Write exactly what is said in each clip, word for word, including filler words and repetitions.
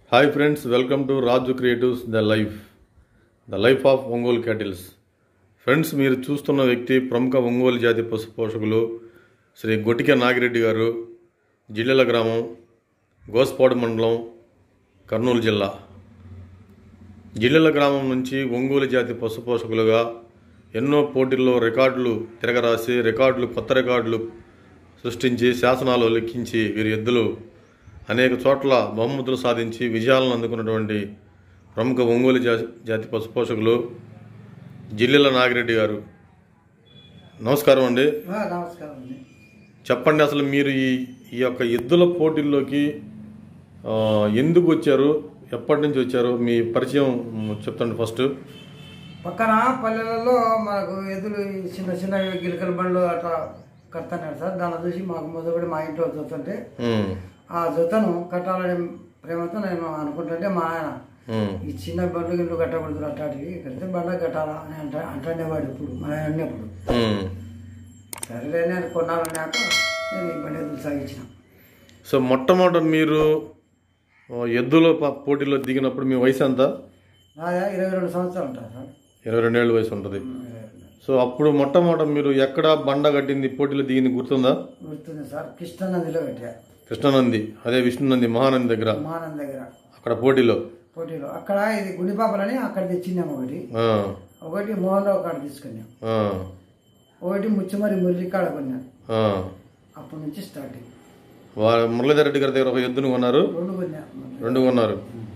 Hi friends, welcome to Raju creatives the life the life of Ongole cattles. Friends, మీరు చూస్తున్న వ్యక్తి ప్రముఖ ఒంగోలు జాతి పశు పోషకులు శ్రీ గొటిక నాగిరెడ్డి గారు, జిల్లెల గ్రామం, గోస్పాడు మండలం, కర్నూలు జిల్లా. జిల్లెల గ్రామం నుంచి ఒంగోలు జాతి పశు పోషకులుగా ఎన్నో పోటీల్లో రికార్డులు తిరగరాసి రికార్డులు కొత్త రికార్డులు సృష్టించి శాసనాలు లెక్కించి వీరి ఎద్దులు అనేక చోట్ల బహుమతులు సాధించి విజయాలను అందుకున్నటువంటి ప్రముఖ ఒంగోలు జాతి పశు పోషకులు జిల్లెల నాగిరెడ్డి గారు. నమస్కారం అండి. నమస్కారం అండి. చెప్పండి, అసలు మీరు ఈ ఈ యొక్క ఎద్దుల పోటీల్లోకి ఎందుకు వచ్చారు, ఎప్పటి నుంచి వచ్చారు, మీ పరిచయం చెప్తండి ఫస్ట్. పక్కన పల్లెలలో మాకు ఎద్దులు చిన్న చిన్న గిలకల బండ్లు అట్లా కడతాను సార్. దాన్ని చూసి మాకు మొదటి మా ఇంట్లో చూస్తుంటే ఆ జతను కట్టాలనే ప్రేమతో నేను అనుకుంటుంటే మా ఆయన ఈ చిన్న బండ్లు గిండ్లు కట్టకూడదు అట్టాటివి కడితే బండ కట్టాలా అని అంట అంటాడేవాడు ఇప్పుడు మా ఆయన అన్నప్పుడు. సరేలే నేను కొన్నాళ్ళన్నాక నేను ఈ బండి ఎద్దులు సాగించిన. సో మొట్టమొదట మీరు ఎద్దుల పోటీలో దిగినప్పుడు మీ వయసు ఎంత? నాదా ఇరవై రెండు సంవత్సరాలు ఉంటారు సార్. ఇరవై రెండు ఏళ్ళ వయసు ఉంటుంది. సో అప్పుడు మొట్టమొదట మీరు ఎక్కడ బండ కట్టింది పోటీలో దిగింది గుర్తుందా? గుర్తుంది సార్. కృష్ణానందిలో కట్టా. కృష్ణానంది, అదే విష్ణునంది మహానంది దగ్గర. మహానంది దగ్గర అక్కడ పోటీలో పోటీలో అక్కడ ఇది గుండిపాపలని అక్కడ తెచ్చినాం. ఒకటి ఒకటి మోహన్ రావు కాడ తీసుకున్నాం. ఒకటి ముచ్చమరి మురళి కాడ కొన్నాం. అప్పటి నుంచి స్టార్టింగ్. మురళీధర్ రెడ్డి గారి దగ్గర ఒక ఎద్దును కొన్నారు. రెండు కొన్నా రెండు కొన్నారు.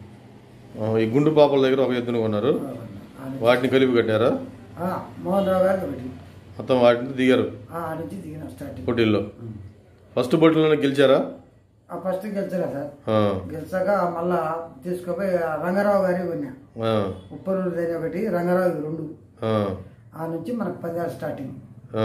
ఈ గుండు పాపల దగ్గర ఒక ఎద్దును కొన్నారు. వాటిని కలిపి కట్టారా? మోహన్ రావు గారు ఒకటి మొత్తం వాటిని దిగారు నుంచి దిగిన స్టార్టింగ్ పోటీల్లో. ఫస్ట్ పోటీలోనే గెలిచారా? ఫస్ట్ గెలిచారా సార్. గెలిచాక మళ్ళా తీసుకుపోయి రంగారావు గారి కొన్నా. ఉప్పలూరు దగ్గర ఒకటి, రంగారావు రెండు. ఆ నుంచి మనకు పదిహేను స్టార్టింగ్.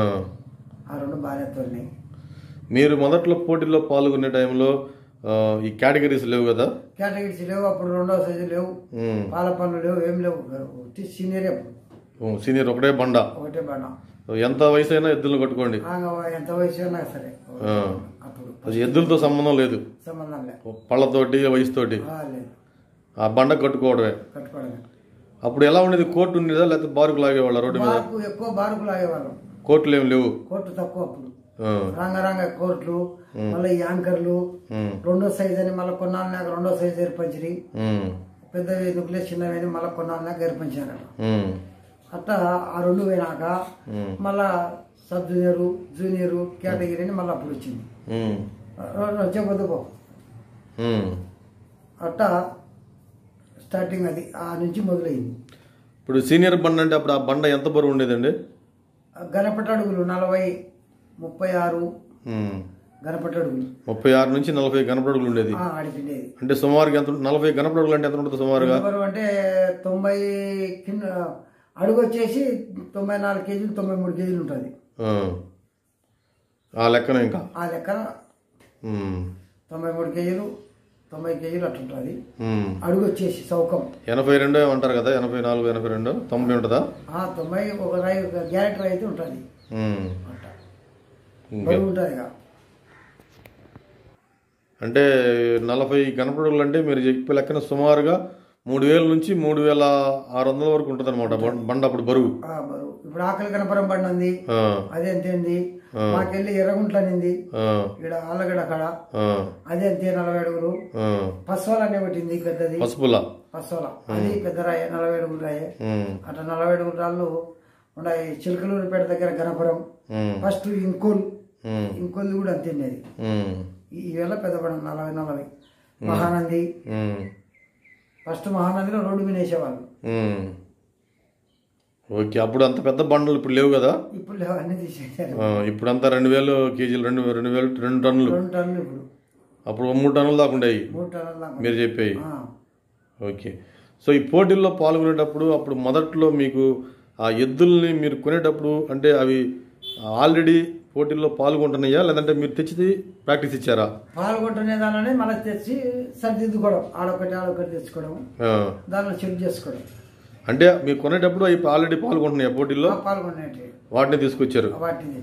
ఆ రెండు బాగా తోలినాయి. మీరు మొదట్లో పోటీల్లో పాల్గొనే టైంలో ఈ కేటగిరీస్ లేవు కదా? కేటగిరీస్ లేవు అప్పుడు. రెండో సైజు లేవు, పాల పనులు లేవు, ఏం లేవు. సీనియర్ అప్పుడు. సీనియర్ ఒకటే బండ. ఒకటే బండ. ఎంత వయసు అయినా ఎద్దులు కట్టుకోండి. ఎంత వయసు అయినా సరే. అప్పుడు ఎద్దులతో సంబంధం లేదు, సంబంధం లేదు. పళ్ళతోటి వయసుతోటి ఆ బండ కట్టుకోవడమే. కట్టుకోవడమే. అప్పుడు ఎలా ఉండేది? కోర్టు ఉండేదా లేకపోతే బారుకు లాగేవాళ్ళ? రోడ్డు మీద ఎక్కువ బారుకు లాగేవాళ్ళం. కోర్టులు ఏమి లేవు. కోర్టు తక్కువ అప్పుడు. రంగరంగ కోర్టులు, మళ్ళీ యాంకర్లు, రెండో సైజ్ అని మళ్ళీ కొన్నాళ్ళ రెండో సైజ్ ఏర్పంచి పెద్ద నుకులే చిన్నవి మళ్ళీ కొన్నాళ్ళ ఏర్పంచారట. అట్లా ఆ రెండు పోయినాక మళ్ళా సబ్ జూనియర్ జూనియర్ కేటగిరీ అని మళ్ళీ అప్పుడు వచ్చింది. చెప్పొద్దు పో. అట్టా స్టార్టింగ్ అది ఆ నుంచి మొదలైంది. ఇప్పుడు సీనియర్ బండ అంటే అప్పుడు ఆ బండ ఎంత బరువు ఉండేదండి? గణపటి అడుగులు నలభై ముప్పై ఆరు గణపటి అడుగులు. ముప్పై ఆరు నుంచి నలభై గణపటి అడుగులు ఉండేది. ఆడిపిండేది. అంటే సుమారుగా ఎంత? నలభై గణపటి అడుగులు అంటే ఎంత ఉంటుంది సుమారుగా? అంటే తొంభై కింద అడుగు వచ్చేసి తొంభై నాలుగు కేజీలు తొంభై మూడు కేజీలు ఉంటుంది. ఆ లెక్కన ఇంకా ఆ లెక్కన తొంభై మూడు కేజీలు తొంభై కేజీలు అట్లుంటుంది అడుగు వచ్చేసి చౌకం. ఎనభై రెండు ఏమంటారు కదా? ఎనభై నాలుగు ఎనభై రెండు తొంభై ఉంటుందా? తొంభై ఒక రాయి గ్యారెంటీ అయితే ఉంటుంది. ఉంటుంది. అంటే నలభై గణపడుగులు అంటే మీరు చెప్పే లెక్కన సుమారుగా మూడు వేల నుంచి మూడు వేల ఆరు వందల వరకు ఉంటుంది అనమాట బండ అప్పుడు బరువు. బరువు. ఇప్పుడు ఆకలి గణపరం బండి ఉంది, అదే అంతేంది. మాకెళ్ళి ఎర్రగుంట్ల అనింది ఇక్కడ ఆళ్ళగడ అక్కడ, అదే అంతే నలభై అడుగులు. పసువల అనే పెట్టింది పెద్దది, పసుపుల పసువల అది పెద్ద రాయి నలభై అడుగులు రాయి. అట్లా నలభై అడుగులు రాళ్ళు ఉన్నాయి. చిలకలూరిపేట దగ్గర గణపురం ఫస్ట్ ఇంకోల్ ఇంకోల్ కూడా అంతేంది అది. ఈవేళ పెద్ద బండ నలభై నలభై మహానంది. ఫస్ట్ మహానందిలో రోడ్డు మీద వేసేవాళ్ళు. ఓకే. అప్పుడు అంత పెద్ద బండలు ఇప్పుడు లేవు కదా? ఇప్పుడు లేవు, అన్ని తీసేసారు. ఇప్పుడు అంతా రెండు వేలు కేజీలు రెండు రెండు వేలు రెండు టన్నులు రెండు టన్నులు ఇప్పుడు. అప్పుడు మూడు టన్నులు దాకా ఉండేవి మూడు టన్నులు దాకా మీరు చెప్పేవి. ఓకే. సో ఈ పోటీల్లో పాల్గొనేటప్పుడు అప్పుడు మొదట్లో మీకు ఆ ఎద్దుల్ని మీరు కొనేటప్పుడు అంటే అవి ఆల్రెడీ పోటీల్లో పాల్గొంటున్నాయా లేదంటే మీరు తెచ్చి ప్రాక్టీస్ ఇచ్చారా? పాల్గొంటునే దానిలోనే మళ్ళీ తెచ్చి సరిదిద్దుకోవడం, ఆడొకటి ఆడొకటి తెచ్చుకోవడం, దానిలో చెక్ చేసుకోవడం. అంటే మీరు కొనేటప్పుడు అవి ఆల్రెడీ పాల్గొంటున్నాయా పోటీల్లో? పాల్గొనేటి వాటిని తీసుకొచ్చారు. వాటిని తెచ్చాం.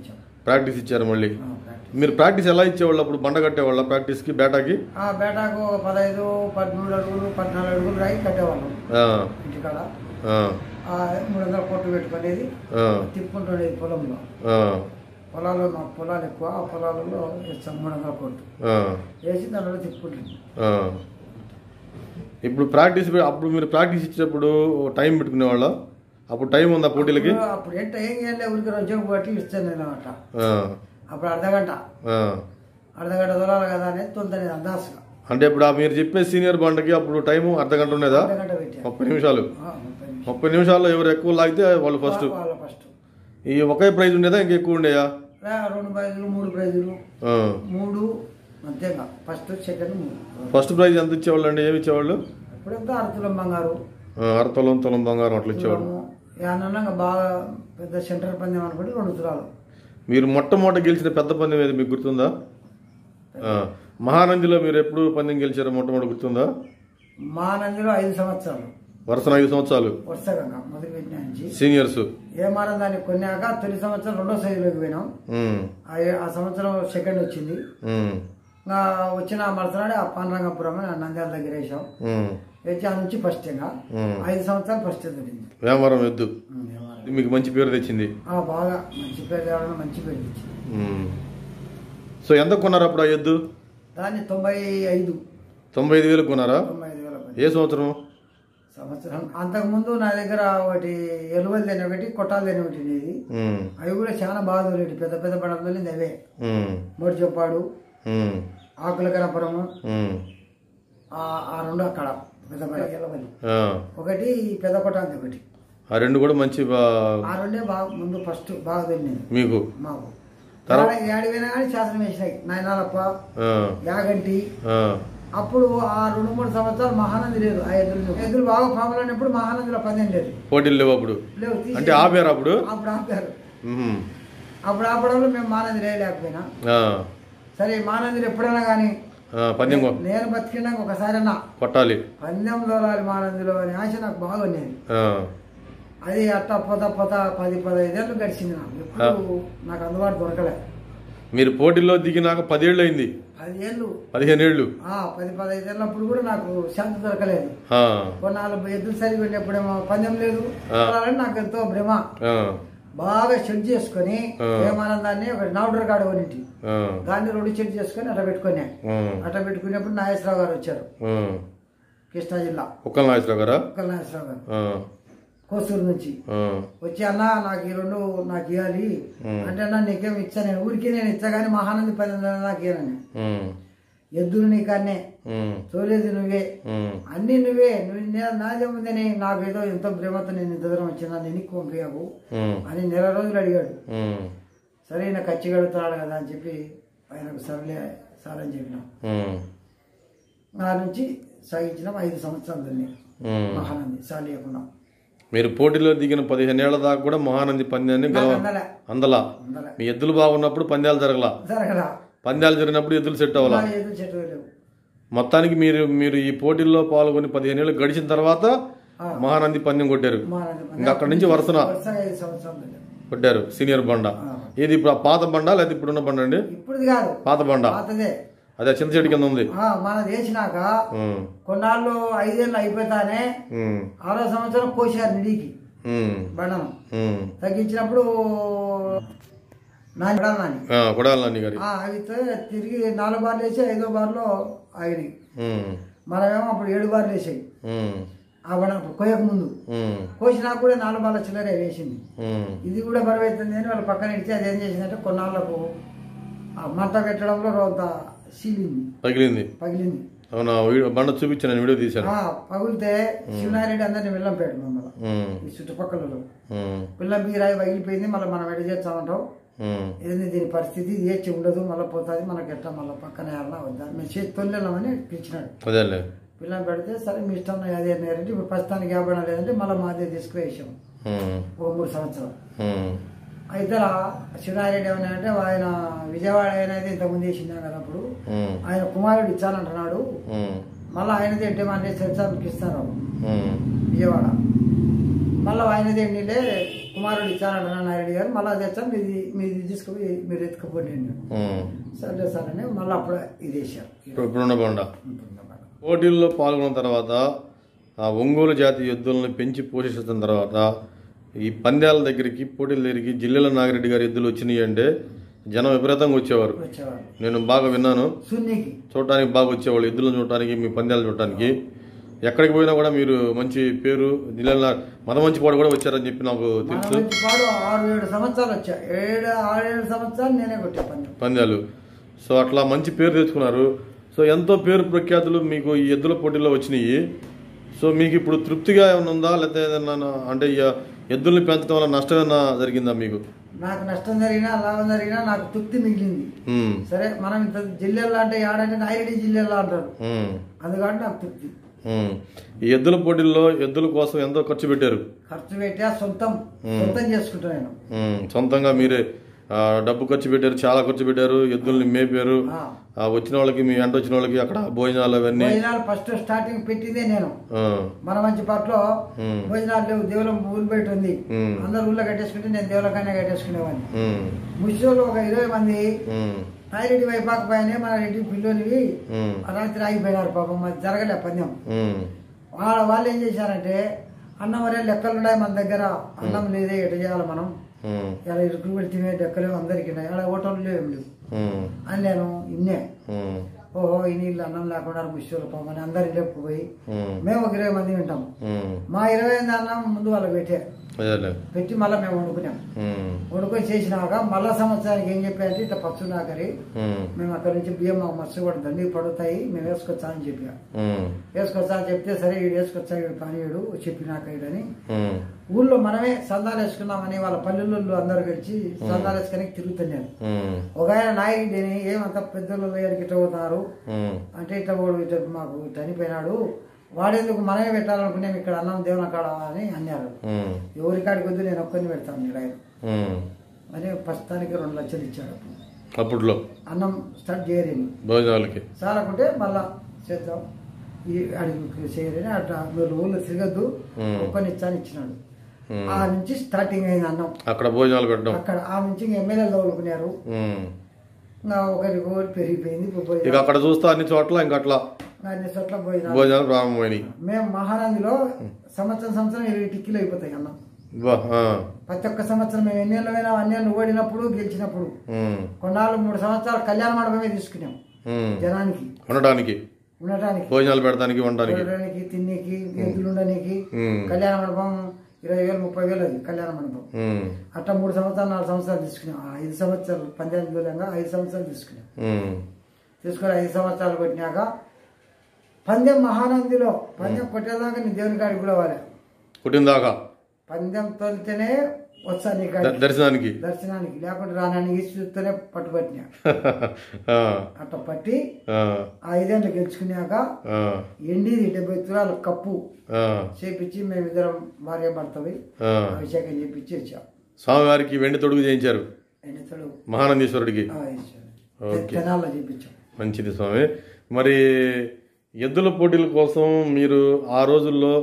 ప్రాక్టీస్ ఇచ్చారు మళ్ళీ. మీరు ప్రాక్టీస్ ఎలా ఇచ్చేవాళ్ళు అప్పుడు? బండ కట్టేవాళ్ళ ప్రాక్టీస్కి బేటాకి? బేటాకు పదహైదు పదమూడు అడుగులు పద్నాలుగు అడుగులు రాయి కట్టేవాళ్ళం ఇంటికాడ. మూడు వందల కొట్టు పెట్టుకునేది, తిప్పుకుంటుండేది పొలంలో. పొలాలు మా పొలాలు ఎక్కువ, ఆ పొలాలలో వేస్తాం మూడు వందల కొట్టు వేసి దానిలో తిప్పుకుంటుంది. ఇప్పుడు ప్రాక్టీస్ అప్పుడు మీరు ప్రాక్టీస్ ఇచ్చేటప్పుడు టైం పెట్టుకునేవాళ్ళ? అప్పుడు టైం ఉందా పోటీలకి? అప్పుడు ఏంటో ఏం చేయాలి, ఊరికి రోజు బట్టి ఇస్తాను నేను అనమాట. అప్పుడు అర్ధగంట అర్ధగంట దొరాలి కదా అనేది తొందరగా అందాసుగా. అంటే ఇప్పుడు మీరు చెప్పే సీనియర్ బండకి అప్పుడు టైం అర్ధగంట ఉండేదా? ముప్పై నిమిషాలు ముప్పై నిమిషాల్లో ఎవరు ఎక్కువ లాగితే వాళ్ళు ఫస్ట్. ఫస్ట్ ఈ ఒకే ప్రైజ్ ఉండేదా ఇంకా ఎక్కువ ఉండేయా? రెండు ప్రైజులు మూడు ప్రైజులు మూడు అంతేగా. ఫస్ట్ సెకండ్ మూడు. ఫస్ట్ ప్రైజ్ ఎంత ఇచ్చేవాళ్ళు అండి? ఏమి ఇచ్చేవాళ్ళు? ఇప్పుడంతా అరతులం బంగారు, అరతులం తులం బంగారం అట్లా ఇచ్చేవాళ్ళు. ఏమన్నా బాగా పెద్ద సెంటర్ పందెం అనుకుంటే రెండు తులాలు. మీరు మొట్టమొదటి గెలిచిన పెద్ద పందెం ఏది మీకు గుర్తుందా? మహానందిలో మీరు ఎప్పుడు పందెం గెలిచారో మొట్టమొదటి గుర్తుందా? మహానందిలో ఐదు సంవత్సరాలు వరుస ఐదు సంవత్సరాలు వరుసగా మొదలు పెట్టిన నుంచి సీనియర్స్. ఏ మారం దాన్ని కొన్నాక తొలి సంవత్సరం రెండో సైజులోకి పోయినాం. ఆ సంవత్సరం సెకండ్ వచ్చింది. వచ్చిన మరుసనాడే ఆ పాండరంగపురం నంద్యాల దగ్గర వేసాం. వేసి ఆ నుంచి ఫస్ట్ ఇంకా ఐదు సంవత్సరాలు ఫస్ట్ దొరికింది. వేమవరం ఎద్దు మీకు మంచి పేరు తెచ్చింది. బాగా మంచి పేరు తేవడం, మంచి పేరు తెచ్చింది. సో ఎంత కొన్నారు అప్పుడు ఆ ఎద్దు? దాన్ని తొంభై ఐదు తొంభై ఐదు వేలు కొన్నారా? తొంభై ఐదు వేల ఏ సంవత్సరం? సంవత్సరం అంతకుముందు నా దగ్గర ఒకటి ఎలువలు తిని ఒకటి కొట్టాలు తిని ఒకటి ఉండేది. అవి కూడా చాలా బాగా దొరికి పెద్ద పెద్ద పడవలు అవే. మూడు చెప్పాడు, ఆకుల కనపురము, ఆ రెండు అక్కడ పెద్ద పెద్ద ఎలవలి ఒకటి, పెద్ద కొట్టాలి ఒకటి. ఆ రెండు కూడా మంచి ఆ రెండే బాగా ముందు ఫస్ట్ బాగా తిన్నాయి మీకు. మాకు ఏడిపోయినా కానీ శాసనం వేసినాయి నాయనాలప్ప యాగంటి. అప్పుడు ఆ రెండు మూడు సంవత్సరాలు మహానంది లేదు. ఆ ఎద్దులు ఎద్దులు బాగా ఫామ్ అయినప్పుడు మహానందిలో పందెం లేదు, పోటీలు లేవు అప్పుడు. లేవు అంటే ఆపారు అప్పుడు. అప్పుడు ఆపారు. అప్పుడు ఆపడంలో మేము మహానంది లేకపోయినా సరే మహానందిలో ఎప్పుడైనా కానీ పందెం నేను బతికినాక ఒకసారి అన్నా కొట్టాలి పందెం దోలాలి మహానందిలో అని ఆశ నాకు బాగా ఉండేది. అది అట్ట పొత పొత పది పదహైదేళ్ళు గడిచింది. నాకు ఎప్పుడు నాకు అందుబాటు దొరకలే. మీరు పోటీల్లో దిగినాక పదేళ్ళు అయింది. పదిహేళ్ళు పదిహేను ఏళ్ళు పది పదహైదేళ్ళప్పుడు కూడా నాకు శాంతి దొరకలేదు. కొన్నాళ్ళు ఎద్దులు సరిగి వెళ్ళినప్పుడేమో పందెం లేదు. నాకు ఎంతో భ్రమ. బాగా చెక్ చేసుకుని ఏమానందాన్ని ఒక నౌడర్ కాడ కొనింటి దాన్ని రెండు చెక్ చేసుకుని అట్లా పెట్టుకున్నా. అట్లా పెట్టుకునేప్పుడు నాగేశ్వరరావు గారు వచ్చారు, కృష్ణా జిల్లా. ఉక్కల నాగేశ్వరరావు గారు ఉక్కల నాగేశ్వరరావు గారు కోసూరు నుంచి వచ్చి, అన్న నాకు ఈ రెండు నాకు ఇవ్వాలి అంటే, అన్న నీకేం ఇచ్చా నేను ఊరికే నేను ఇచ్చా కానీ మహానంది పది నాకు ఇవ్వనని. ఎద్దులు నీకన్నే, తోలేది నువ్వే, అన్ని నువ్వే, నువ్వు నాదేముందని నాకు ఏదో ఎంతో ప్రేమతో నేను ఇంత దూరం వచ్చినా నేను పంపించావు అని నెల రోజులు అడిగాడు. సరే నాకు ఖర్చు కడుగుతున్నాడు కదా అని చెప్పి ఆయనకు సర్లే సార్ అని చెప్పినాం. నా నుంచి సాగించినాం ఐదు సంవత్సరాలు దాన్ని మహానంది సాలియకుండా. మీరు పోటీలో దిగిన పదిహేను ఏళ్ల దాకా కూడా మహానంది పంద్యాన్ని అందలా. మీ ఎద్దులు బాగున్నప్పుడు పంద్యాలు జరగలా, జరగలా పంద్యాలు జరిగినప్పుడు ఎద్దులు సెట్ అవ్వాలా. మొత్తానికి మీరు మీరు ఈ పోటీల్లో పాల్గొని పదిహేను ఏళ్ళు గడిచిన తర్వాత మహానంది పందెం కొట్టారు. ఇంకా అక్కడి నుంచి వరుసన కొట్టారు సీనియర్ బండ. ఇది ఇప్పుడు పాత బండ లేదా ఇప్పుడున్న బండ అండి? ఇప్పుడు కాదు, పాత బండ. అదే చింత చెట్టు కింద ఉంది. మనది వేసినాక కొన్నాళ్ళు ఐదేళ్ళు అయిపోతానే ఆరో సంవత్సరం కోసారు నిడికి బండను తగ్గించినప్పుడు అయితే తిరిగి నాలుగు బార్లు వేసి ఐదో బార్లో ఆగినాయి. మనమేమో అప్పుడు ఏడు బార్లు వేసాయి ఆ బండ కోయక ముందు. కోసినాక కూడా నాలుగు బార్ల చిల్లరే వేసింది. ఇది కూడా బరువైతుంది అని వాళ్ళు పక్కన ఇచ్చి అది ఏం చేసిందంటే కొన్నాళ్లకు మంట పెట్టడంలో కొంత సీలింది, పగిలింది పగిలింది అవునా? బండ చూపించాను, వీడియో తీశాను. పగిలితే శివనారెడ్డి అందరిని వెళ్ళంపేట మమ్మల్ని ఈ చుట్టుపక్కల పిల్లం బీరాయి పగిలిపోయింది. మళ్ళీ మనం ఎడ చేస్తామంటాం, ఏంది దీని పరిస్థితి ఏచి ఉండదు, మళ్ళీ పోతుంది మనకి ఎట్లా మళ్ళీ పక్కన ఏమన్నా వద్దా మేము చేతి తొలినామని పిలిచినాడు. పిల్లం పెడితే సరే మీ ఇష్టం అదే అన్నారంటే ఇప్పుడు ప్రస్తుతానికి యాభై లేదంటే మళ్ళీ మాదే తీసుకువేసాం ఒక మూడు సంవత్సరాలు. అయితే శివనారెడ్డి ఏమన్నాయంటే ఆయన విజయవాడ అనేది ఇంతకుముందు వేసిందా కదా అప్పుడు ఆయన కుమారుడు ఇచ్చానంటున్నాడు, మళ్ళీ ఆయనది ఏంటి మన చర్చకి ఇస్తారు విజయవాడ, మళ్ళీ ఆయనది ఏంటిలే కుమారుడు ఇచ్చారు నాయుడు గారు, మళ్ళీ తెచ్చా మీది మీది తీసుకుపోయి మీరు ఎత్తుకుపోండి నేను సరే సార్ అని మళ్ళీ అప్పుడు ఇది వేసారు. పోటీల్లో పాల్గొన్న తర్వాత ఆ ఒంగోలు జాతి ఎద్దులను పెంచి పోషిస్తున్న తర్వాత ఈ పందాల దగ్గరికి పోటీల దగ్గరికి జిల్లెల నాగిరెడ్డి గారి ఎద్దులు వచ్చినాయి అంటే జనం విపరీతంగా వచ్చేవారు. నేను బాగా విన్నాను. చూడటానికి బాగా వచ్చేవాళ్ళు ఎద్దులను చూడటానికి, మీ పందాలు చూడటానికి. ఎక్కడికి పోయినా కూడా మీరు మంచి పేరు, జిల్లా మద మంచి పాడు కూడా వచ్చారని చెప్పి నాకు తెలుసు. ఆరు ఏడు సంవత్సరాలు వచ్చా ఏడు ఆరు ఏడు సంవత్సరాలు నేనే కొట్టా పందాలు. సో అట్లా మంచి పేరు తెచ్చుకున్నారు. సో ఎంతో పేరు ప్రఖ్యాతులు మీకు ఈ ఎద్దుల పోటీల్లో వచ్చినాయి. సో మీకు ఇప్పుడు తృప్తిగా ఏమైనా ఉందా, లేకపోతే ఏదన్నా అంటే ఎద్దుల్ని పెంచడం వల్ల నష్టం ఏమైనా జరిగిందా మీకు? నాకు నష్టం జరిగినా లాభం జరిగినా నాకు తృప్తి మిగిలింది. సరే మనం ఇంత జిల్లాలో అంటే ఆడంటే నాయుడి జిల్లాలో అంటారు, అందుకని నాకు తృప్తి. ఈ ఎద్దుల పోటీల్లో ఎద్దుల కోసం ఎంతో ఖర్చు పెట్టారు. ఖర్చు పెట్టా సొంతం సొంతం చేసుకుంటాను. సొంతంగా మీరే డబ్బు ఖర్చు పెట్టారు, చాలా ఖర్చు పెట్టారు. ఎద్దుల్ని మేపారు. వచ్చిన వాళ్ళకి, మీ వెంట వచ్చిన వాళ్ళకి అక్కడ భోజనాలు అవన్నీ. భోజనాలు ఫస్ట్ స్టార్టింగ్ పెట్టిందే నేను. మన మంచి పాటలో భోజనాలు లేవు, దేవులం ఊరు బయట ఉంది, అందరు ఊళ్ళో కట్టేసుకుంటే నేను దేవులకైనా కట్టేసుకునేవాడిని. ముసలి ఒక ఇరవై మంది నాయిరెడ్డి వైపాకపోయానే మన రెడ్డి పిల్లోనివి రాత్రి ఆగిపోయినారు పాపం, మరి జరగలే పందెం. వాళ్ళ వాళ్ళు ఏం చేశారంటే అన్నం వరే లెక్కలు ఉన్నాయి మన దగ్గర, అన్నం లేదే ఎట చేయాలి మనం, ఇలా ఇరుకులు పెడితే లెక్కలేవు అందరికి, ఇలా ఓటర్లు లేవు లేవు అని నేను ఇన్నే. ఓహో ఈ నీళ్ళు అన్నం లేకుండా ముష్టిలో పోమని అందరు లేకపోయి మేము ఒక ఇరవై మంది వింటాం. మా ఇరవై మంది అన్నం ముందు వాళ్ళకి పెట్టే పెట్టి మళ్ళీ మేము వండుకున్నాం. వండుకొని చేసినాక మళ్ళా సంవత్సరానికి ఏం చెప్పారంటే ఇట్లా పచ్చు నాకరి మేము అక్కడి నుంచి బియ్యం మాకు మస్తు కూడా దండికి పడుతాయి, మేము వేసుకొచ్చా అని చెప్పా. వేసుకొచ్చా అని చెప్తే సరే వీడు వేసుకొచ్చా, వీడు పనివాడు చెప్పినాక వీడని ఊళ్ళో మనమే సందాలు వేసుకున్నామని వాళ్ళ పల్లెల్లో అందరు కలిసి సందాలు వేసుకొని తిరుగుతున్నారు. ఒక ఆయన నాయుడిని ఏమంతా పెద్దలు ఇట్లా పోతున్నారు అంటే ఇట్లా పోడు ఇట్లా మాకు చనిపోయినాడు, వాడేందుకు మనమే పెట్టాలనుకున్నాం ఇక్కడ అన్నం దేవుని కాడ అని అన్నారు. ఎవరి కాడికి వద్దు నేను ఒక్కరిని పెడతాను మీరు ఆయన అని ప్రస్తుతానికి రెండు లక్షలు ఇచ్చాడు. అప్పుడులో అన్నం స్టార్ట్ చేయరేమి భోజనాలకి చాలకుంటే మళ్ళా చేద్దాం ఈ అడిగి చేయరని అట్లా మీరు ఊళ్ళో తిరగద్దు ఒక్కరిని ఇచ్చాని ఇచ్చినాడు. ఆ నుంచి స్టార్టింగ్ అయింది అన్నం అక్కడ భోజనాలు పెట్టడం. అక్కడ ఆ నుంచి ఎమ్మెల్యేలు తోలుకున్నారు. ఒకరికి ఒకటి పెరిగిపోయింది. అక్కడ చూస్తా అన్ని చోట్ల ఇంకా అట్లా అన్ని చోట్ల భోజనాలు ప్రారంభమైనవి. మేము మహానందిలో సంవత్సరం సంవత్సరం ఇరవై టిక్కీలు అయిపోతాయి అన్నం. ప్రతి ఒక్క సంవత్సరం మేము ఎన్నేళ్ళు పోయినా అన్నేళ్ళు ఓడినప్పుడు గెలిచినప్పుడు కొన్నాళ్ళు మూడు సంవత్సరాలు కళ్యాణ మండపమే తీసుకున్నాం జనానికి ఉండటానికి ఉండటానికి భోజనాలు పెడతానికి ఉండడానికి తిన్నికి ఎద్దులు ఉండడానికి. కళ్యాణ మండపం ఇరవై వేలు ముప్పై వేలు అది కళ్యాణ మండపం. అట్లా మూడు సంవత్సరాలు నాలుగు సంవత్సరాలు తీసుకున్నాం. ఐదు సంవత్సరాలు పంచాయతీ దూరంగా ఐదు సంవత్సరాలు తీసుకున్నాం. తీసుకొని ఐదు సంవత్సరాలు కొట్టినాక పందెం మహానందిలో పందెం కొట్టేదాకా నీ దేవుని కాడికి కూడా వాళ్ళే కొట్టిందాకా పందెం తోలితేనే వస్తా నీ దర్శనానికి దర్శనానికి లేకుంటే రానానికి ఈసి చూస్తేనే పట్టుబట్టినా. అట్లా పట్టి ఐదేళ్ళు గెలుచుకున్నాక ఎండిది డెబ్బై తులాల కప్పు చేపించి మేమిద్దరం భార్య భర్తవి అభిషేకం చేపించి వచ్చాం. స్వామివారికి వెండి తొడుగు చేయించారు. వెండి తొడుగు మహానందీశ్వరుడికి తెనాల్లో చేపించాం. మంచిది స్వామి. మరి ఎద్దుల పోటీల కోసం మీరు ఆ రోజుల్లో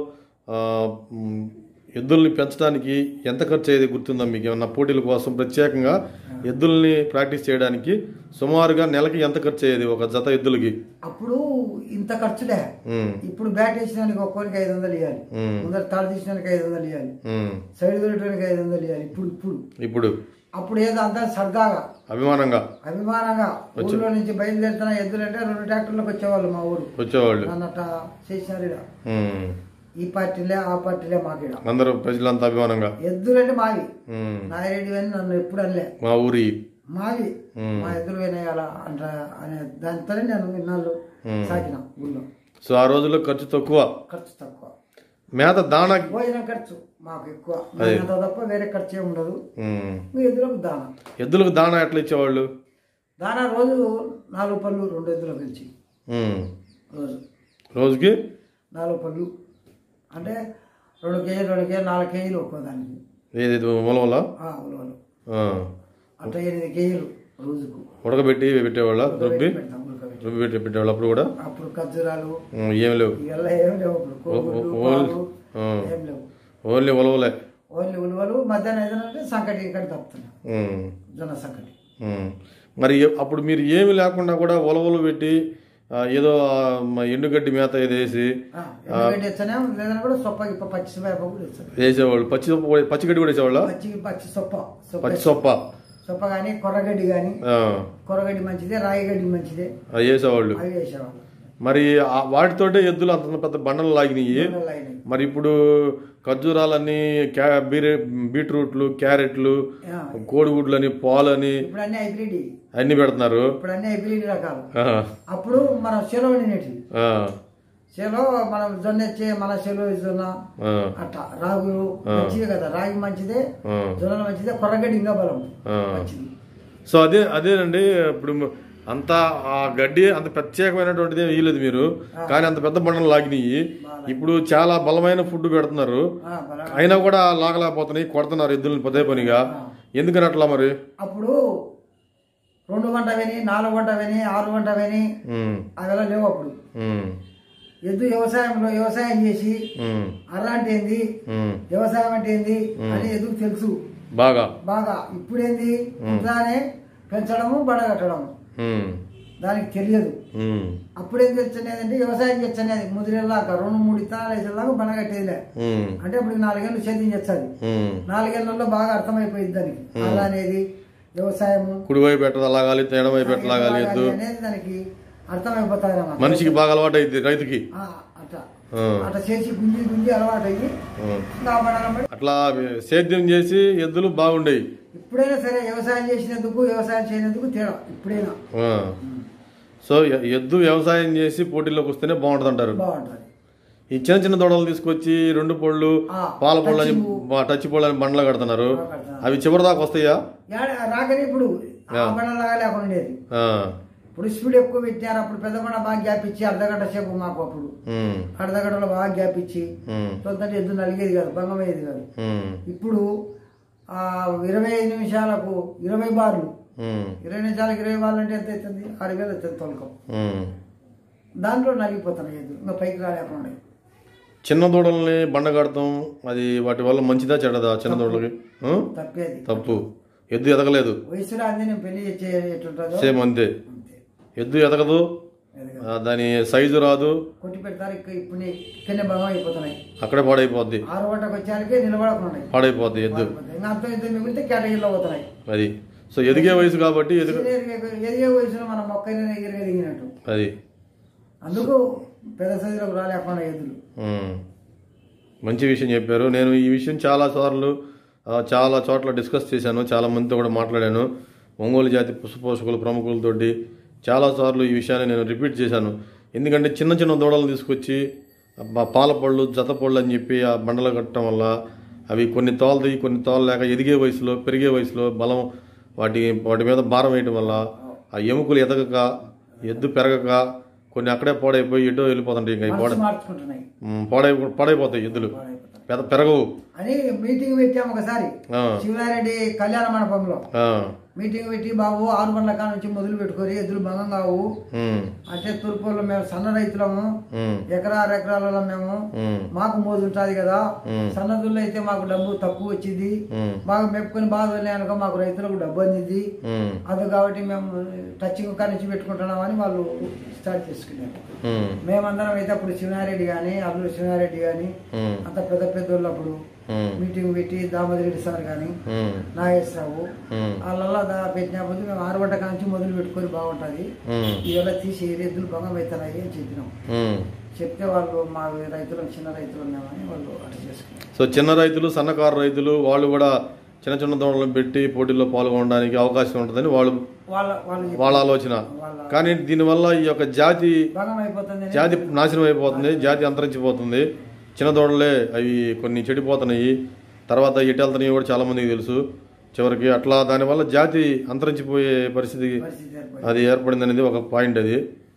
ఎద్దుల్ని పెంచడానికి ఎంత ఖర్చు అయ్యేది గుర్తుందా మీకు? ఏమన్నా పోటీల కోసం ప్రత్యేకంగా ఎద్దుల్ని ప్రాక్టీస్ చేయడానికి సుమారుగా నెలకి ఎంత ఖర్చు అయ్యేది ఒక జత ఎద్దులకి? అప్పుడు ఇంత ఖర్చులే. ఇప్పుడు బ్యాట్ వేసినానికి ఒక్కొరికి ఐదు వందలు ఇవ్వాలి, ముందర తాడు తీసినానికి ఐదు వందలు ఇవ్వాలి, సైడ్ దొరకడానికి ఐదు వందలు ఇవ్వాలి. ఇప్పుడు ఇప్పుడు ఇప్పుడు అప్పుడు ఏదో అంతా సరదాగా అభిమానంగా అభిమానంగా ఊళ్ళో నుంచి బయలుదేరుతున్న ఎద్దులంటే రెండు ట్రాక్టర్లకు వచ్చేవాళ్ళు మా ఊరు వచ్చేవాళ్ళు అన్నట్ట చేసినారు. ఈ పార్టీలే ఆ పార్టీలే మాకు అందరూ ప్రజలంతా అభిమానంగా ఎద్దులంటే మావి నాయరెడ్డి అని నన్ను ఎప్పుడు అనలే, మా ఊరి మావి మా ఎద్దులు వినేయాల అంట అనే దానితోనే నేను ఇన్నాళ్ళు సాగిన ఊళ్ళో. సో ఆ రోజుల్లో ఖర్చు తక్కువ ఖర్చు తక్కువ మేత దానా భోజనం ఖర్చు మాకు ఎక్కువ మేత తప్ప వేరే ఖర్చు ఏమి ఉండదు. ఎద్దులకు దానా ఎద్దులకు దానా ఎట్లా ఇచ్చేవాళ్ళు? దానా రోజు నాలుగు పళ్ళు రెండు ఎద్దులకు ఇచ్చి రోజు రోజుకి నాలుగు పళ్ళు అంటే రెండు కేజీలు రెండు కేజీలు నాలుగు కేజీలు ఒక్కో దానికి ఉలవల ఉలవలు అట్లా ఎనిమిది కేజీలు రోజుకు ఉడకబెట్టి పెట్టేవాళ్ళ రుబ్బి రుబ్బి పెట్టి పెట్టేవాళ్ళు. అప్పుడు కూడా అప్పుడు ఖర్జూరాలు ఏం లేవు, ఏం లేవు, ఏం లేవు, ఓన్లీ ఉలవలే ఓన్లీ ఉలువలు మధ్యాహ్నం ఏదంటే సంకటి ఇక్కడ తప్పుతున్నాయి జొన్న సంకటి. మరి అప్పుడు మీరు ఏమి లేకుండా కూడా ఉలవలు పెట్టి ఏదో ఎండుగడ్డి మేత ఏదో వేసి ఎండుగడ్డి వేస్తానే లేదని కూడా సొప్ప గిప్ప పచ్చి సొప్ప కూడా వేస్తారు వేసేవాళ్ళు. పచ్చి సొప్ప పచ్చిగడ్డి కూడా వేసేవాళ్ళ? పచ్చి పచ్చి సొప్ప పచ్చి సొప్ప సొప్ప కానీ కొర్రగడ్డి కానీ కొర్రగడ్డి మంచిదే రాయిగడ్డి మంచిదే అవి వేసేవాళ్ళు. అవి వేసేవాళ్ళు. మరి వాటితోటే ఎద్దులు అంత పెద్ద బండలు లాగినాయి. మరి ఇప్పుడు ఖర్జూరాలని బీట్రూట్లు క్యారెట్లు కోడిగుడ్లని పాలని అన్ని పెడుతున్నారు. ఇప్పుడు అన్ని హైబ్రిడ్ రకాలు. అప్పుడు మనం సెలవు వండినట్టు సెలవు మనం జొన్న వచ్చే మన సెలవు జొన్న అట్లా రాగులు మంచిదే కదా, రాగి మంచిదే, జొన్న మంచిదే, కొర్రగడ్డి ఇంకా బలం మంచిది. సో అదే అదేనండి ఇప్పుడు అంత ఆ గడ్డి అంత ప్రత్యేకమైనటువంటిది వేయలేదు మీరు, కానీ అంత పెద్ద బండలు లాగినాయి. ఇప్పుడు చాలా బలమైన ఫుడ్ పెడుతున్నారు, అయినా కూడా లాగలేకపోతున్నాయి, కొడుతున్నారు ఎద్దులని పదే పనిగా. ఎందుకని అట్లా? మరి అప్పుడు రెండు గంట విని నాలుగు గంట విని ఆరు గంట విని అవి లేవు. అప్పుడు ఎద్దు వ్యవసాయంలో వ్యవసాయం చేసి అలాంటి ఏంది వ్యవసాయం అంటే ఏంది అని ఎద్దుకు తెలుసు బాగా బాగా. ఇప్పుడేంది ఇంట్లానే పెంచడము బడగట్టడము దానికి తెలియదు. అప్పుడేం తెచ్చనేదంటే వ్యవసాయం తెచ్చనేది ముదిరేలాగా రెండు మూడు ఇత్తనాలు వేసేలాగా బనగట్టేదిలే. అంటే ఇప్పుడు నాలుగేళ్ళు సేద్యం చేస్తుంది, నాలుగేళ్లలో బాగా అర్థమైపోయింది దానికి అలా అనేది వ్యవసాయము. కుడివైపు పెట్టలాగాలి ఎడమై పెట్టలాగాలి అనేది దానికి అర్థమైపోతుంది అన్నమాట. మనిషికి బాగా అలవాటు అయింది రైతుకి. అట్లా అట్లా చేసి గుంజి గుంజి అలవాటు అయ్యి అట్లా సేద్యం చేసి ఎద్దులు బాగుండేవి. ఇప్పుడైనా సరే వ్యవసాయం చేసినందుకు వ్యవసాయం చేయనందుకు తేడా ఇప్పుడైనా. సో ఎద్దు వ్యవసాయం చేసి పోటీలోకి వస్తేనే బాగుంటది అంటారు. బాగుంటది. ఈ చిన్న చిన్న దొడలు తీసుకొచ్చి రెండు పళ్ళు పాల పళ్ళు అని టచ్ పళ్ళు అని బండ్లు కడుతున్నారు, అవి చివరి దాకా వస్తాయా? రాకనే ఇప్పుడు బండలాగా లేకుండా ఉండేది. ఇప్పుడు స్పీడ్ ఎక్కువ పెట్టారు. అప్పుడు పెద్ద బండ బాగా గ్యాప్ ఇచ్చి అర్ధగంట సేపు మాకు అప్పుడు అర్ధగంటలో బాగా గ్యాప్ ఇచ్చి తొందర ఎద్దు నలిగేది కాదు, భంగం అయ్యేది కాదు. ఇప్పుడు ఆ ఇరవై ఐదు నిమిషాలకు ఇరవై బార్లు, ఇరవై నిమిషాలకు ఇరవై బార్లు అంటే ఎంత అవుతుంది? ఆరు వేలు అవుతుంది తొలకం. దాంట్లో నలిగిపోతున్నాయి ఎద్దు, ఇంకా పైకి రాలేకుండా. చిన్న దూడల్ని బండ కడతాం, అది వాటి వల్ల మంచిదా చెడ్డదా? చిన్న దూడలకి తప్పేది తప్పు. ఎద్దు ఎదగలేదు, వయసులో అంది నేను పెళ్లి చేసేటుంటుందో సేమ్ అంతే. ఎద్దు ఎదగదు, దాని సైజు రాదు, కొట్టి పెడతారు. ఇప్పుడు ఇక్కడనే భంగం అయిపోతున్నాయి, అక్కడే పాడైపోద్ది. ఆరు గంటకు వచ్చాకే నిలబడకుండా పాడైపోద్ది ఎద్దు. అర్థం ఎద్దు మిగిలితే కేటగిరీలో పోతున్నాయి. అది సో ఎదిగే వయసు కాబట్టి ఎదిగే వయసులో మనం మొక్క ఎదిగినట్టు అది. అందుకు పెద్ద సైజులోకి రాలేకుండా ఎద్దులు. మంచి విషయం చెప్పారు. నేను ఈ విషయం చాలా సార్లు చాలా చోట్ల డిస్కస్ చేశాను, చాలా మందితో కూడా మాట్లాడాను. ఒంగోలు జాతి పశుపోషకుల ప్రముఖులతోటి చాలాసార్లు ఈ విషయాన్ని నేను రిపీట్ చేశాను. ఎందుకంటే చిన్న చిన్న దూడలు తీసుకొచ్చి పాల పళ్ళు జత పళ్ళు అని చెప్పి ఆ బండలు కట్టడం వల్ల అవి కొన్ని తోలది కొన్ని తోల లేక ఎదిగే వయసులో పెరిగే వయసులో బలం వాటి వాటి మీద భారం వేయటం వల్ల ఆ ఎముకలు ఎదగక ఎద్దు పెరగక కొన్ని అక్కడే పాడైపోయి ఎటో వెళ్ళిపోతుంటాయి. ఇంకా పాడ పాడై పాడైపోతాయి ఎద్దులు, పెద్ద పెరగవు అని మీటింగ్ పెట్టాము ఒకసారి శివనారెడ్డి కళ్యాణ మండపంలో. మీటింగ్ పెట్టి బాబు ఆరు బండ్ల కాడ నుంచి మొదలు పెట్టుకొని ఎద్దులు భంగం కావు అంటే తూర్పులో మేము సన్న రైతులము, ఎకరా ఆరు ఎకరాలలో మేము మాకు మోజు ఉంటుంది కదా, సన్నదుల్లో అయితే మాకు డబ్బు తక్కువ వచ్చింది, బాగా మెప్పుకొని బాగా వెళ్ళాక మాకు రైతులకు డబ్బు అందింది, అది కాబట్టి మేము టచింగ్ కాడ నుంచి పెట్టుకుంటున్నామని వాళ్ళు స్టార్ట్ చేసుకున్నారు. మేమందరం అయితే అప్పుడు శివనారెడ్డి గాని అల్లు శివనారెడ్డి గాని అంత పెద్ద పెద్దోళ్ళు అప్పుడు మీటింగ్ పెట్టి దామోదరెడ్డి సార్ గాని నాగేశ్వరరావు వాళ్ళ పెట్టినప్పుడు మేము ఆరు గంట నుంచి మొదలు పెట్టుకొని బాగుంటది, ఇవాళ తీసి ఎద్దులు భంగం అవుతున్నాయి అని చెప్పినాం. చెప్తే వాళ్ళు మా రైతులు చిన్న రైతులు ఉన్నామని వాళ్ళు అట్లా చేసుకున్నారు. సో చిన్న రైతులు సన్నకారు రైతులు వాళ్ళు కూడా చిన్న చిన్న దూడలను పెట్టి పోటీల్లో పాల్గొనడానికి అవకాశం ఉంటుందని వాళ్ళు వాళ్ళ ఆలోచన. కానీ దీనివల్ల ఈ యొక్క జాతి జాతి నాశనం అయిపోతుంది, జాతి అంతరించిపోతుంది. చిన్న దూడలే అవి కొన్ని చెడిపోతున్నాయి, తర్వాత ఎటు వెళ్తున్నాయి కూడా చాలా మందికి తెలుసు. చివరికి అట్లా దానివల్ల జాతి అంతరించిపోయే పరిస్థితి అది ఏర్పడింది అనేది ఒక పాయింట్ అది.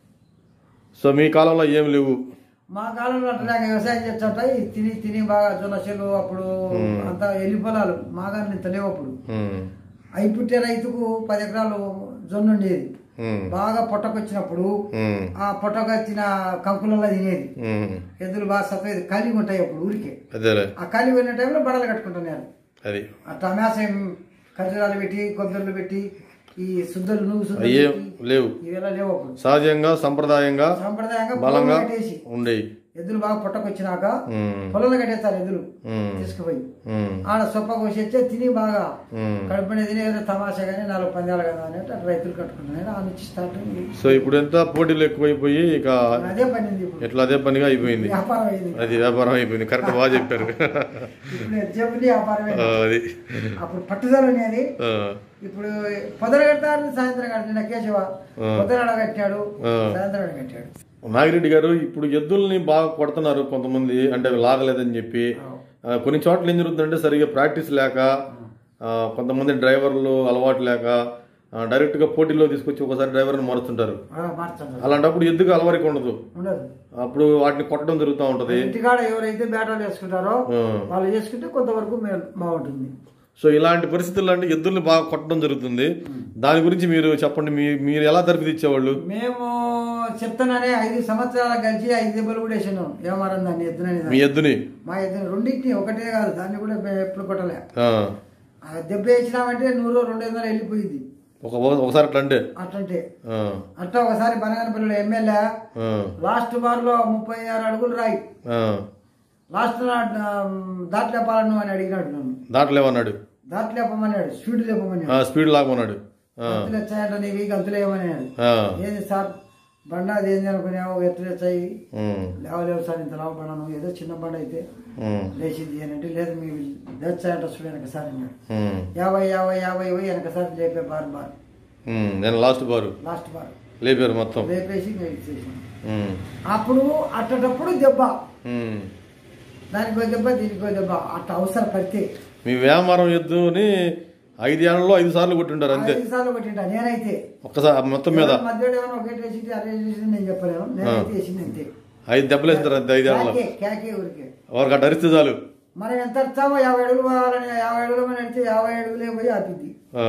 సో మీ కాలంలో ఏం లేవు? మా కాలంలో అట్లా వ్యవసాయం చేస్తుంటాయి, తిని తిని బాగా జొన్న చెల్లు అప్పుడు అంతా ఎల్లి పొలాలు మాగా ఇంత లేవు. అప్పుడు అవి పుట్టే రైతుకు పది ఎకరాలు జొన్న ఉండేది, బాగా పొట్టకొచ్చినప్పుడు ఆ పొట్టకొచ్చిన కంకులలో తినేది. ఎద్దులు బాగా సఫేది కలిగి ఉంటాయి అప్పుడు ఊరికే. ఆ కలిగి ఉన్న టైంలో బడలు కట్టుకుంటున్నారు. అది అట్లా మేసం ఖర్జూరాలు పెట్టి కొబ్బరిలు పెట్టి ఈ శుద్ధులు నువ్వు శుద్ధులు లేవు, ఇవేలా లేవు అప్పుడు. సహజంగా సంప్రదాయంగా సంప్రదాయంగా బలంగా కట్టేసి ఉండేవి. ఎద్దులు బాగా పుట్టకొచ్చినాక పొలంలో కట్టేస్తారు ఎద్దులు తీసుకుపోయి ఆడ సొప్ప కోసేస్తే తిని బాగా కడుపునే తిని ఏదో తమాషా కానీ నాలుగు పందాలు కదా అని అట్లా రైతులు కట్టుకుంటున్నారు. ఆ నుంచి స్టార్ట్. సో ఇప్పుడు ఎంత పోటీలు ఎక్కువైపోయి ఇక అదే పని ఎట్లా అదే పనిగా అయిపోయింది. వ్యాపారం అయింది, అది వ్యాపారం అయిపోయింది. కరెక్ట్ బాగా చెప్పారు. ఇప్పుడు వ్యాపారమే. అది అప్పుడు పట్టుదల అనేది. ఇప్పుడు పొద్దున కడతారు సాయంత్రం కట్టిన కేశవ పొద్దున కట్టాడు సాయంత్రం కట్టాడు. నాగిరెడ్డి గారు ఇప్పుడు ఎద్దుల్ని బాగా కొడుతున్నారు కొంతమంది, అంటే లాగలేదని చెప్పి. కొన్ని చోట్ల ఏం జరుగుతుందంటే సరిగ్గా ప్రాక్టీస్ లేక కొంతమంది డ్రైవర్లు అలవాటు లేక డైరెక్ట్ గా పోటీలో తీసుకొచ్చి ఒకసారి డ్రైవర్ని మారుతుంటారు. అలాంటప్పుడు ఎద్దుకు అలవారికి ఉండదు, అప్పుడు వాటిని కొట్టడం జరుగుతూ ఉంటది. ఇంటికాడ ఎవరైతే బేటాలు చేసుకుంటారో వాళ్ళు చేసుకుంటే కొంతవరకు బాగుంటుంది. సో ఇలాంటి పరిస్థితుల్లో అంటే ఎద్దుల్ని బాగా కొట్టడం జరుగుతుంది. దాని గురించి మీరు చెప్పండి. మీరు ఎలా తరఫు ఇచ్చేవాళ్ళు? మేము చెప్తాననే ఐదు సంవత్సరాల కలిసి ఐదు దెబ్బలు కూడా వేసాను. ఏమారం దాన్ని ఎద్దునని. మీ ఎద్దుని? మా ఎద్దుని రెండింటిని, ఒకటే కాదు దాన్ని కూడా ఎప్పుడు కొట్టలే. దెబ్బ వేసినామంటే నూరు రెండు వందలు వెళ్ళిపోయింది ఒకసారి. అట్లా అంటే అట్లంటే అట్లా ఒకసారి బనగానపల్లిలో ఎమ్మెల్యే లాస్ట్ బార్ లో ముప్పై ఆరు అడుగులు రాయి లాస్ట్ దాట్లేపాలను అని అడిగినాడు నన్ను. దాట్లేమన్నాడు? దాట్లేపమన్నాడు, స్పీడ్ లేపమన్నాడు, స్పీడ్ లాగమన్నాడు. గంతులు వచ్చాయంట నీకు, గంతులు ఏమన్నాడు. ఏంది సార్ బండ అది ఏంది అనుకున్నావు, ఎట్లు వచ్చాయి లేవలేవు సార్, ఇంత లావు బండ నువ్వు ఏదో చిన్న బండ అయితే లేచింది అని అంటే, లేదు మీ వచ్చాయంట చూడు వెనక సార్ అన్నాడు. యాభై యాభై యాభై పోయి వెనక సార్ లేపే బార్ బార్ నేను లాస్ట్ బారు లాస్ట్ బార్ లేపారు మొత్తం లేపేసి అప్పుడు అట్టటప్పుడు దెబ్బ, దానికో దెబ్బ దీనికో దెబ్బ అట్లా అవసరం పడితే. మీ వ్యాపారం ఎద్దుని ఐదు ఏళ్లలో ఐదు సార్లు కొట్టింటారు అంతే? ఐదు సార్లు కొట్టింటా నేనైతే ఒక్కసారి మొత్తం మీద. మధ్యలో ఏమైనా ఒకటి వేసి అరేంజ్ చేసి నేను చెప్పలేను, నేనైతే వేసింది అంతే. ఐదు దెబ్బలు వేస్తారు అంతే ఐదేళ్లలో. కేకే ఊరికే వారికి అటు అరిస్తే చాలు. మనం ఎంత అరిచామో యాభై అడుగులు పోవాలని యాభై అడుగులు మనం అడితే యాభై అడుగులే పోయి ఆపింది.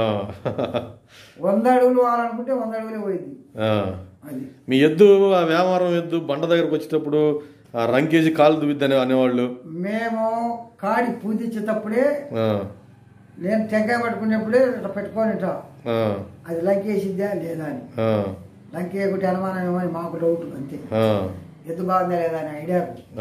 వంద అడుగులు పోవాలనుకుంటే వంద అడుగులే పోయింది. అది మీ ఎద్దు ఆ వ్యాపారం ఎద్దు బండ దగ్గరకు వచ్చేటప్పుడు రంకేసి కాలు దువ్విద్దని అనేవాళ్ళు. మేము కాడి పూజించేటప్పుడే నేను టెంకాయ పట్టుకునేప్పుడే ఇట్లా పెట్టుకొని అది లంకేసిద్దా లేదా అని. లంకేయకుంటే అనుమానం ఏమని మాకు డౌట్ అంతే. ఎద్దు బాగుందా లేదా అని ఐడియా.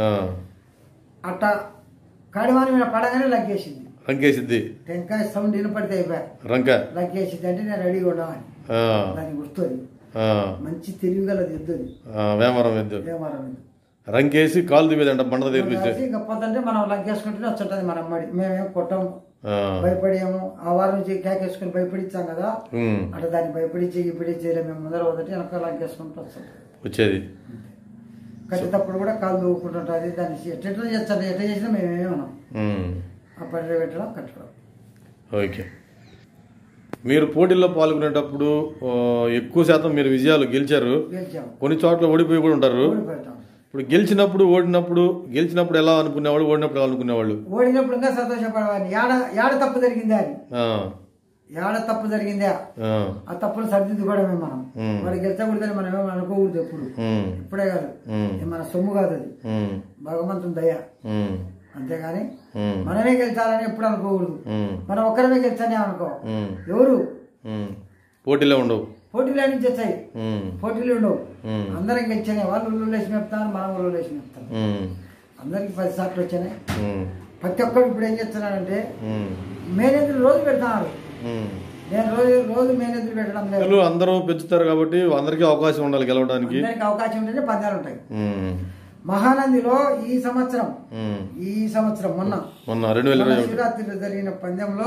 అట్టా కాడిమాని మీద పడగానే లంకేసింది. లంకేసిద్ది టెంకాయ సౌండ్ వినపడితే అయిపోయా రంక లంకేసిద్ది అంటే నేను రెడీగా ఉండమని దానికి గుర్తుంది. మంచి తెలివిగలది ఎద్దు వ్యాపారం ఎద్దు. వ్యాపారం ఎద్దు రంకేసి కాలు దివేదంట బండ దగ్గర. గొప్పదంటే మనం లంకేసుకుంటేనే వచ్చుంటది మన అమ్మడి. మేమేం కొట్టము, భయపడేమో. ఆ వారం నుంచి కేకేసుకుని భయపడిచ్చాం కదా, అట్లా దాన్ని భయపడిచ్చి ఇప్పుడిచ్చి మేము ముందర వదటి వెనక లంకేసుకుంటూ వస్తాం వచ్చేది. కట్టేటప్పుడు కూడా కాలు దూకుంటుంటుంది. దాన్ని ఎట్లా చేస్తాను ఎట్లా చేసినా మేమేమన్నాం ఆ పని పెట్టడం కట్టడం. ఓకే. మీరు పోటీల్లో పాల్గొనేటప్పుడు ఎక్కువ శాతం మీరు విజయాలు గెలిచారు, కొన్ని చోట్ల ఓడిపోయి కూడా ఉంటారు. ఇప్పుడు గెలిచినప్పుడు ఓడినప్పుడు గెలిచినప్పుడు ఎలా అనుకునేవాళ్ళు, ఓడినప్పుడు ఎలా అనుకునేవాళ్ళు? ఓడినప్పుడు ఇంకా సంతోషపడేవాడిని. యాడ యాడ తప్పు జరిగిందా అని, యాడ తప్పు జరిగిందా ఆ తప్పును సరిదిద్దుకోవడమే మనం. వాడు గెలిచకూడదని మనం ఏమో అనుకోకూడదు ఎప్పుడు. ఇప్పుడే కాదు, మన సొమ్ము కాదు అది, భగవంతుని దయ. అంతేగాని మనమే గెలిచాలని ఎప్పుడు అనుకోకూడదు. మనం ఒక్కరమే గెలిచానే అనుకో, ఎవరు పోటీలో ఉండవు. పోటీలు నుంచి వచ్చాయి, పోటీలు ఉండవు. అందరం గెలిచానే. వాళ్ళు ఊళ్ళో లేచి మేపుతాను, మనం ఊళ్ళో లేచి మేపుతాను. అందరికి పది సార్లు వచ్చాయి. ప్రతి ఒక్కరు ఇప్పుడు ఏం చేస్తున్నాడంటే మేనేజర్ రోజు పెడతారు. నేను రోజు రోజు మేనేజర్ పెట్టడం లేదు. అందరూ పెంచుతారు కాబట్టి అందరికీ అవకాశం ఉండాలి గెలవడానికి. అందరికి అవకాశం ఉంటేనే పందాలు ఉంటాయి. మహానందిలో ఈ సంవత్సరం ఈ సంవత్సరం మొన్న మొన్న రెండు వేల ఇరవై శివరాత్రిలో జరిగిన పందెంలో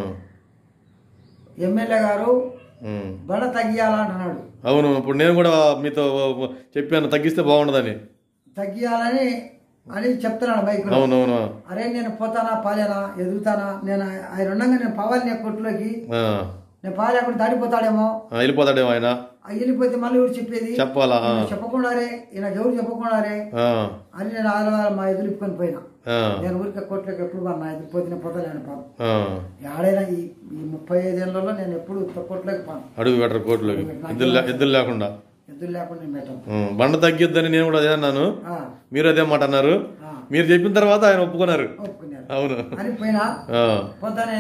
ఎమ్మెల్యే గారు బడ తగ్గియాలంటున్నాడు. అవును, ఇప్పుడు నేను కూడా మీతో చెప్పాను తగ్గిస్తే బాగుండదని. తగ్గియాలని అని చెప్తున్నాడు బైక్. అవునవును. అరే నేను పోతానా పాలేనా ఎదుగుతానా, నేను ఆయన ఉండగా నేను పవాలి నే కొట్టులోకి, నేను పాలేకుండా దాడిపోతాడేమో వెళ్ళిపోతాడేమో ఆయన వెళ్ళిపోతే మళ్ళీ ఎవరు చెప్పేది చెప్పాలా చెప్పకుండారే ఈయన ఎవరు చెప్పకుండారే అని నేను ఆదివారం మా ఎదురు ఇప్పుకొని పోయినా. నేను ఊరికే కోట్లోకి ఎప్పుడు నా ఎదురు పోతున్న పోతలేను పాపం. ఆడైనా ఈ ఈ ముప్పై ఐదేళ్లలో నేను ఎప్పుడు కోట్లోకి పోను, అడుగు పెట్టరు కోట్లోకి ఎద్దులు లేకుండా ఎద్దులు లేకుండా పెట్టాను. బండ తగ్గిద్దని నేను కూడా అదే అన్నాను, మీరు అదే మాట అన్నారు. మీరు చెప్పిన తర్వాత ఆయన ఒప్పుకున్నారు. ఒప్పుకున్నారు అవును అని పోయినా. పోతానే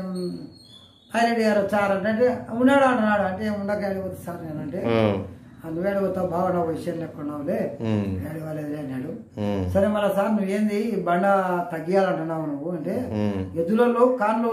హైరెడ్డి గారు వచ్చారు అంటే ఉన్నాడు అన్నాడు. అంటే ఉండక అడిగిపోతుంది సార్ నేనంటే నువ్వు అడిగిపోతావు బాగా నా విషయం లేకున్నావులే అడిగలేదులే అన్నాడు. సరే మళ్ళీ సార్ నువ్వేంది బండ తగ్గియాలంటున్నావు నువ్వు అంటే ఎద్దులలో కాళ్ళు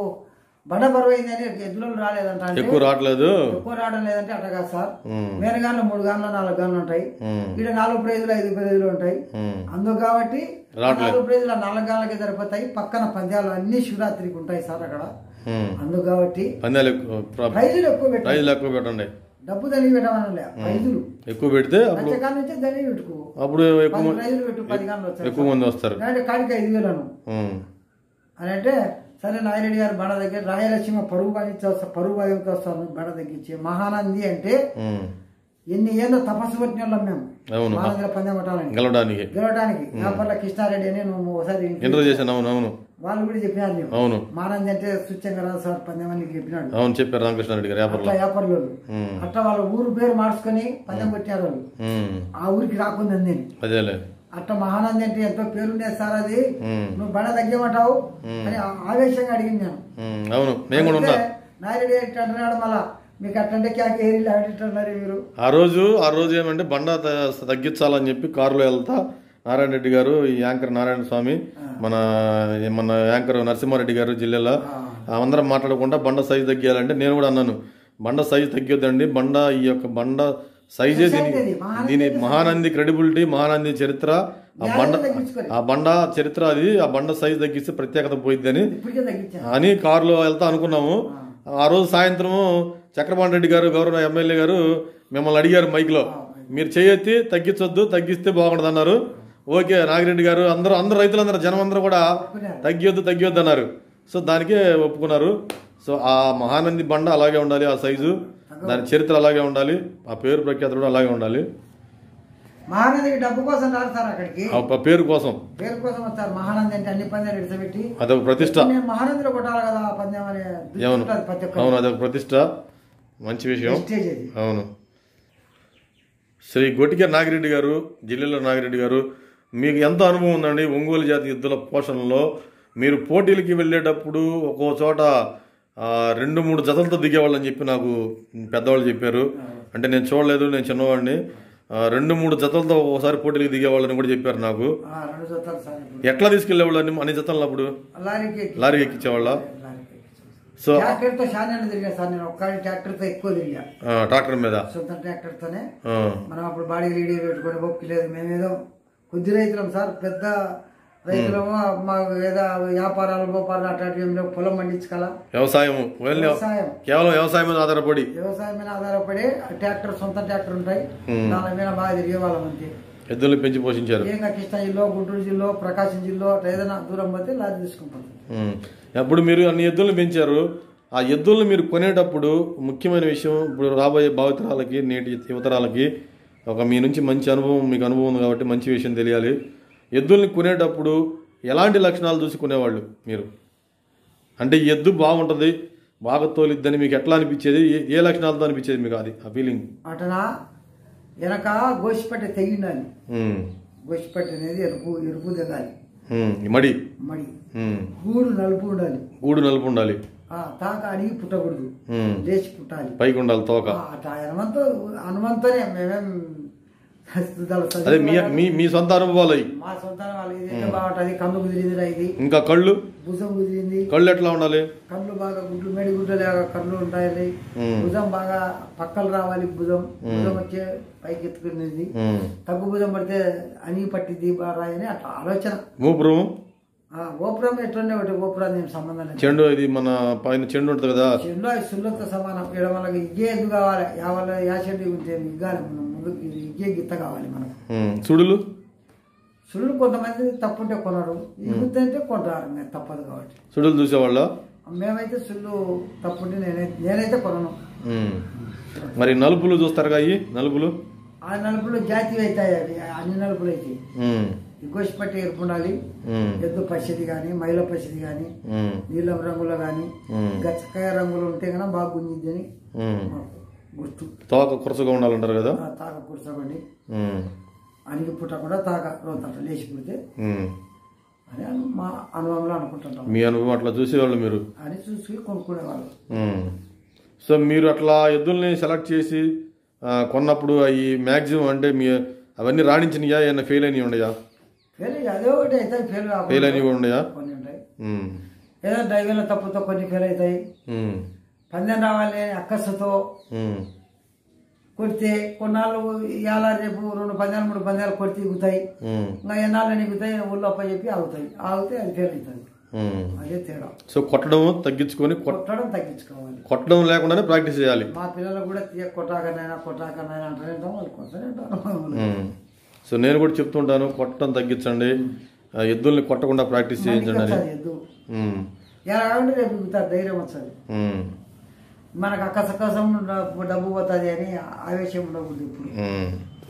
బండ బరువైంది అని ఎద్దులలో రాలేదంట. ఎక్కువ రావట్లేదు ఎక్కువ రావడం లేదంటే అట్లా కాదు సార్, మేన గాన్లు మూడు గాన్లు నాలుగు గాన్లు ఉంటాయి, ఇక్కడ నాలుగు ప్రైజులు ఐదు ప్రైజులు ఉంటాయి. అందుకు కాబట్టి నాలుగు ప్రైజులు నాలుగు గాన్లకి సరిపోతాయి. పక్కన పంద్యాలు అన్ని శివరాత్రికి ఉంటాయి సార్ అక్కడ. అందుకు కాబట్టి ప్రైజులు ఎక్కువ పెట్టండి, డబ్బు దని పెట్టమనలే, ప్రైజులు ఎక్కువ పెడితే కాడి నుంచి దని పెట్టుకో, అప్పుడు ప్రైజులు పెట్టు, పది గాన్లు వచ్చాయి, ఎక్కువ మంది వస్తారు. కాడికి ఐదు వేలను అని అంటే సరే నాయిరెడ్డి గారు బండ దగ్గర రాయలసీమ పరుగు బాధించి వస్తా పరుగు బాధించి వస్తాను బండ తగ్గించి మహానంది అంటే ఎన్ని ఏళ్ళ తపస్సు పట్టిన వాళ్ళం మేము మహానందిలో పందెం పట్టాలని గెలవడానికి గెలవడానికి నాపల్ల కృష్ణారెడ్డి అని నువ్వు ఒకసారి వాళ్ళు కూడా చెప్పినారు నేను అవును మహానంది అంటే స్వచ్ఛంగా రాదు సార్ పందెం అని చెప్పినాడు. అవును చెప్పారు రామకృష్ణారెడ్డి గారు వ్యాపారులు. అట్లా వాళ్ళ ఊరు పేరు మార్చుకొని పందెం కొట్టారు వాళ్ళు, ఆ ఊరికి రాకుండా నేను అట్లా మహానంది అంటే ఎంతో పేరుండేది సార్, అది నువ్వు బండ తగ్గమంటావు అని ఆవేశంగా అడిగింది నేను. నాయుడు అంటున్నాడు మళ్ళా మీకు అట్టంటే క్యాక్ ఏరియాలు అడిగిట్టున్నారు మీరు. ఆ రోజు ఆ రోజు ఏమంటే బండ తగ్గించాలని చెప్పి కారులో వెళ్తా నారాయణ రెడ్డి గారు, ఈ యాంకర్ నారాయణ స్వామి, మన మన యాంకర్ నరసింహారెడ్డి గారు జిల్లాలో అందరం మాట్లాడకుండా బండ సైజు తగ్గియాలంటే నేను కూడా అన్నాను బండ సైజు తగ్గొద్దండి, బండ ఈ యొక్క బండ సైజే దీని దీని మహానంది క్రెడిబిలిటీ, మహానంది చరిత్ర, ఆ బండ ఆ బండ చరిత్ర అది, ఆ బండ సైజు తగ్గిస్తే ప్రత్యేకత పోయిద్ది అని అని కారులో వెళ్తా అనుకున్నాము. ఆ రోజు సాయంత్రము చక్రపాణి రెడ్డి గారు గౌరవ ఎమ్మెల్యే గారు మిమ్మల్ని అడిగారు మైక్లో, మీరు చేయెత్తి తగ్గించొద్దు తగ్గిస్తే బాగుండదు అన్నారు. ఓకే నాగిరెడ్డి గారు అందరూ అందరు రైతులందరూ జనం అందరూ కూడా తగ్గివద్దు తగ్గివద్దు అన్నారు. సో దానికే ఒప్పుకున్నారు. సో ఆ మహానంది బండ అలాగే ఉండాలి, ఆ సైజు దాని చరిత్ర అలాగే ఉండాలి, ఆ పేరు ప్రఖ్యాతులు కూడా అలాగే ఉండాలి. మహానందికి డబ్బు కోసం రాదు సార్, అక్కడికి పేరు కోసం పేరు కోసం వస్తారు. మహానంది అంటే అన్ని పందాలు ఇడిచిపెట్టి అదొక ప్రతిష్ట, మహానందిలో కొట్టాలి కదా పందెం అనే. అవును అవును అదొక ప్రతిష్ట, మంచి విషయం. అవును. శ్రీ గొట్టిక నాగిరెడ్డి గారు, జిల్లాలో నాగిరెడ్డి గారు, మీకు ఎంత అనుభవం ఉందండి ఒంగోలు జాతి ఎద్దుల పోషణలో? మీరు పోటీలకి వెళ్ళేటప్పుడు ఒక్కో చోట రెండు మూడు జతలతో దిగేవాళ్ళని చెప్పి నాకు పెద్దవాళ్ళు చెప్పారు. అంటే నేను చూడలేదు, నేను చిన్నవాడిని. రెండు మూడు జతలతో ఒకసారి పోటీలకు దిగేవాళ్ళని కూడా చెప్పారు నాకు. ఎట్లా తీసుకెళ్లేవాళ్ళు అన్ని అన్ని జతలు అప్పుడు? లారీ ఎక్కించేవాళ్ళ? సో ట్రాక్టర్ మీద సొంత ట్రాక్టర్ తోనే మనం అప్పుడు బాడీ లీడీ పెట్టుకొని ఒప్పులేదు. మేమేదో కొద్ది రైతులం సార్, పెద్ద రైతులమో మాకు ఏదో వ్యాపారాలు వ్యాపారాలు అట్లాంటి పొలం పండించుకోవాలా, వ్యవసాయం వ్యవసాయం కేవలం వ్యవసాయం మీద ఆధారపడి వ్యవసాయం మీద ఆధారపడి ట్రాక్టర్ సొంత ట్రాక్టర్ ఉంటాయి, దాని మీద బాగా తిరిగే వాళ్ళం అంతే. ఎద్దులు పెంచి పోషించారు. ఇంకా కృష్ణా జిల్లా, గుంటూరు జిల్లా, ప్రకాశం జిల్లా అట్లా ఏదైనా దూరం పోతే లారీ తీసుకుంటాం. అప్పుడు మీరు అన్ని ఎద్దులను పెంచారు. ఆ ఎద్దులను మీరు కొనేటప్పుడు ముఖ్యమైన విషయం, ఇప్పుడు రాబోయే భావితరాలకి నేటి యువతరాలకి ఒక మీ నుంచి మంచి అనుభవం, మీకు అనుభవం ఉంది కాబట్టి మంచి విషయం తెలియాలి. ఎద్దుల్ని కొనేటప్పుడు ఎలాంటి లక్షణాలు చూసి కొనేవాళ్ళు మీరు? అంటే ఎద్దు బాగుంటుంది, బాగా తోలిద్దని మీకు ఎట్లా అనిపించేది? ఏ లక్షణాలతో అనిపించేది మీకు అది ఆ ఫీలింగ్? అటనా వెనక గోసిపట్టె తెగిండాలి, గోసిపట్టె అనేది ఎరుపు ఎరుపు తెగాలి, మడి మడి గూడు నలుపు ఉండాలి, గూడు నలుపు ఉండాలి, తాక అడిగి పుట్టకూడదు, లేచి పుట్టాలి, పైకి ఉండాలి తోక. హనుమంతు హనుమంతనే మేమేం అదే మీ మీ సొంత అనుభవాలు, మా సొంత బాగుంటది. కళ్ళు కుదిరింది ఇది, ఇంకా కళ్ళు భుజం కుదిరింది. కళ్ళు ఎట్లా ఉండాలి? కళ్ళు బాగా గుడ్లు మేడి గుడ్లు లాగా కళ్ళు ఉంటాయి. భుజం బాగా పక్కలు రావాలి, భుజం భుజం వచ్చే పైకి ఎత్తుకునేది. తగ్గు భుజం పడితే అణిగి పట్టింది బాగా అని అట్లా ఆలోచన. గోపురం గోపురం ఎట్లుండే ఒకటి గోపురం ఏం సంబంధం లేదు. చెండు ఇది మన పైన చెండు ఉంటుంది కదా, చెండు అది సుల్లతో సమానం. ఇక్కడ మనకి ఇగ్గే ఎద్దు కావాలి, యావల్ల యా చెండు ఉంటే ఇగ్గాలి, ముందుకు ఇగ్గే గిత్త కావాలి మనకు. సుడులు సుడులు కొంతమంది తప్పుంటే కొనరు, ఇగుద్ది అంటే కొంటారు, నేను తప్పదు కాబట్టి. సుడులు చూసేవాళ్ళ? మేమైతే సుళ్ళు తప్పుంటే నేనైతే నేనైతే కొనను. మరి నలుపులు చూస్తారుగా అయ్యి నలుపులు ఆ నలుపులు జాతి అవుతాయి, అవి అన్ని నలుపులు అవుతాయి. ఉమ్, ఈ గోసిపట్టి ఎరుపు ఉండాలి, ఉమ్, ఎద్దు పసిది కానీ మైల పసిది కానీ ఉమ్, నీలం రంగులో కానీ ఉమ్, గచ్చకాయ రంగులు ఉంటే కన్నా బాగా గుంజిద్ది అని ఉమ్. మాకు గుర్తు. తోక కురసగా ఉండాలంటారు కదా. ఆ తాక కూర్చోబండి ఉమ్, అణిగి పుట్టకుండా తాక రోతంట లేచి పుడితే ఉమ్. అని అను- మా అనుభవంలో అనుకుంటుంటాం మీ అనుభవం అట్లా చూసేవాళ్ళు మీరు. అని చూసి కొనుక్కునేవాళ్ళు. ఉమ్. సో మీరు అట్లా ఎద్దుల్ని సెలెక్ట్ చేసి ఆ, కొన్నప్పుడు అవి మ్యాక్సిమం అంటే మీ అవన్నీ రాణించినయా ఏమన్నా ఫెయిల్ అయినవి ఉండయా? ఫెయిల్ అదే ఒకటి అవుతాయి, ఫెయిల్ ఫెయిల్ కాకుండా అయినవి ఉండయా? కొన్ని ఉంటాయి. ఉమ్, ఏదో డ్రైవర్ల తప్పుతో కొన్ని ఫెయిల్ అవుతాయి. ఉమ్, పందెం రావాలి అని అక్కసుతో ఉమ్, కొడితే కొన్నాళ్ళు ఇవాళ రేపు రెండు పందాలు మూడు పందాలు కొడితే ఎగుతాయి, ఉమ్, ఇంకా ఎన్నాళ్ళు ఎగుతాయి ఊళ్ళో అప్ప చెప్పి ఆగుతాయి, ఆగితే అది ఫెయిల్ అవుతుంది. ఉమ్. అదే తేడా. సో కొట్టడం తగ్గించుకొని కొట్- కొట్టడం తగ్గించుకోవాలి. కొట్టడం లేకుండానే ప్రాక్టీస్ చేయాలి. మా పిల్లలకు కూడా తీయ కొట్టాకనైనా కొట్టాకనైనా అంటానే ఉంటాం, వాళ్ళు కొట్టనే ఉంటారు. ఉమ్. సో నేను కూడా చెప్తుంటాను కొట్టడం తగ్గించండి, ఆ, ఎద్దుల్ని కొట్టకుండా ప్రాక్టీస్ చేయించండి అని. వస్తుంది ఎద్దు ఉమ్, ఎలా కావాలంటే రేపు ఎగుతారు, ధైర్యం వస్తుంది. ఉమ్, మనకు అక్కసకసం డబ్బు పోతుంది అని ఆవేశం ఉండకూడదు. ఇప్పుడు ఉమ్.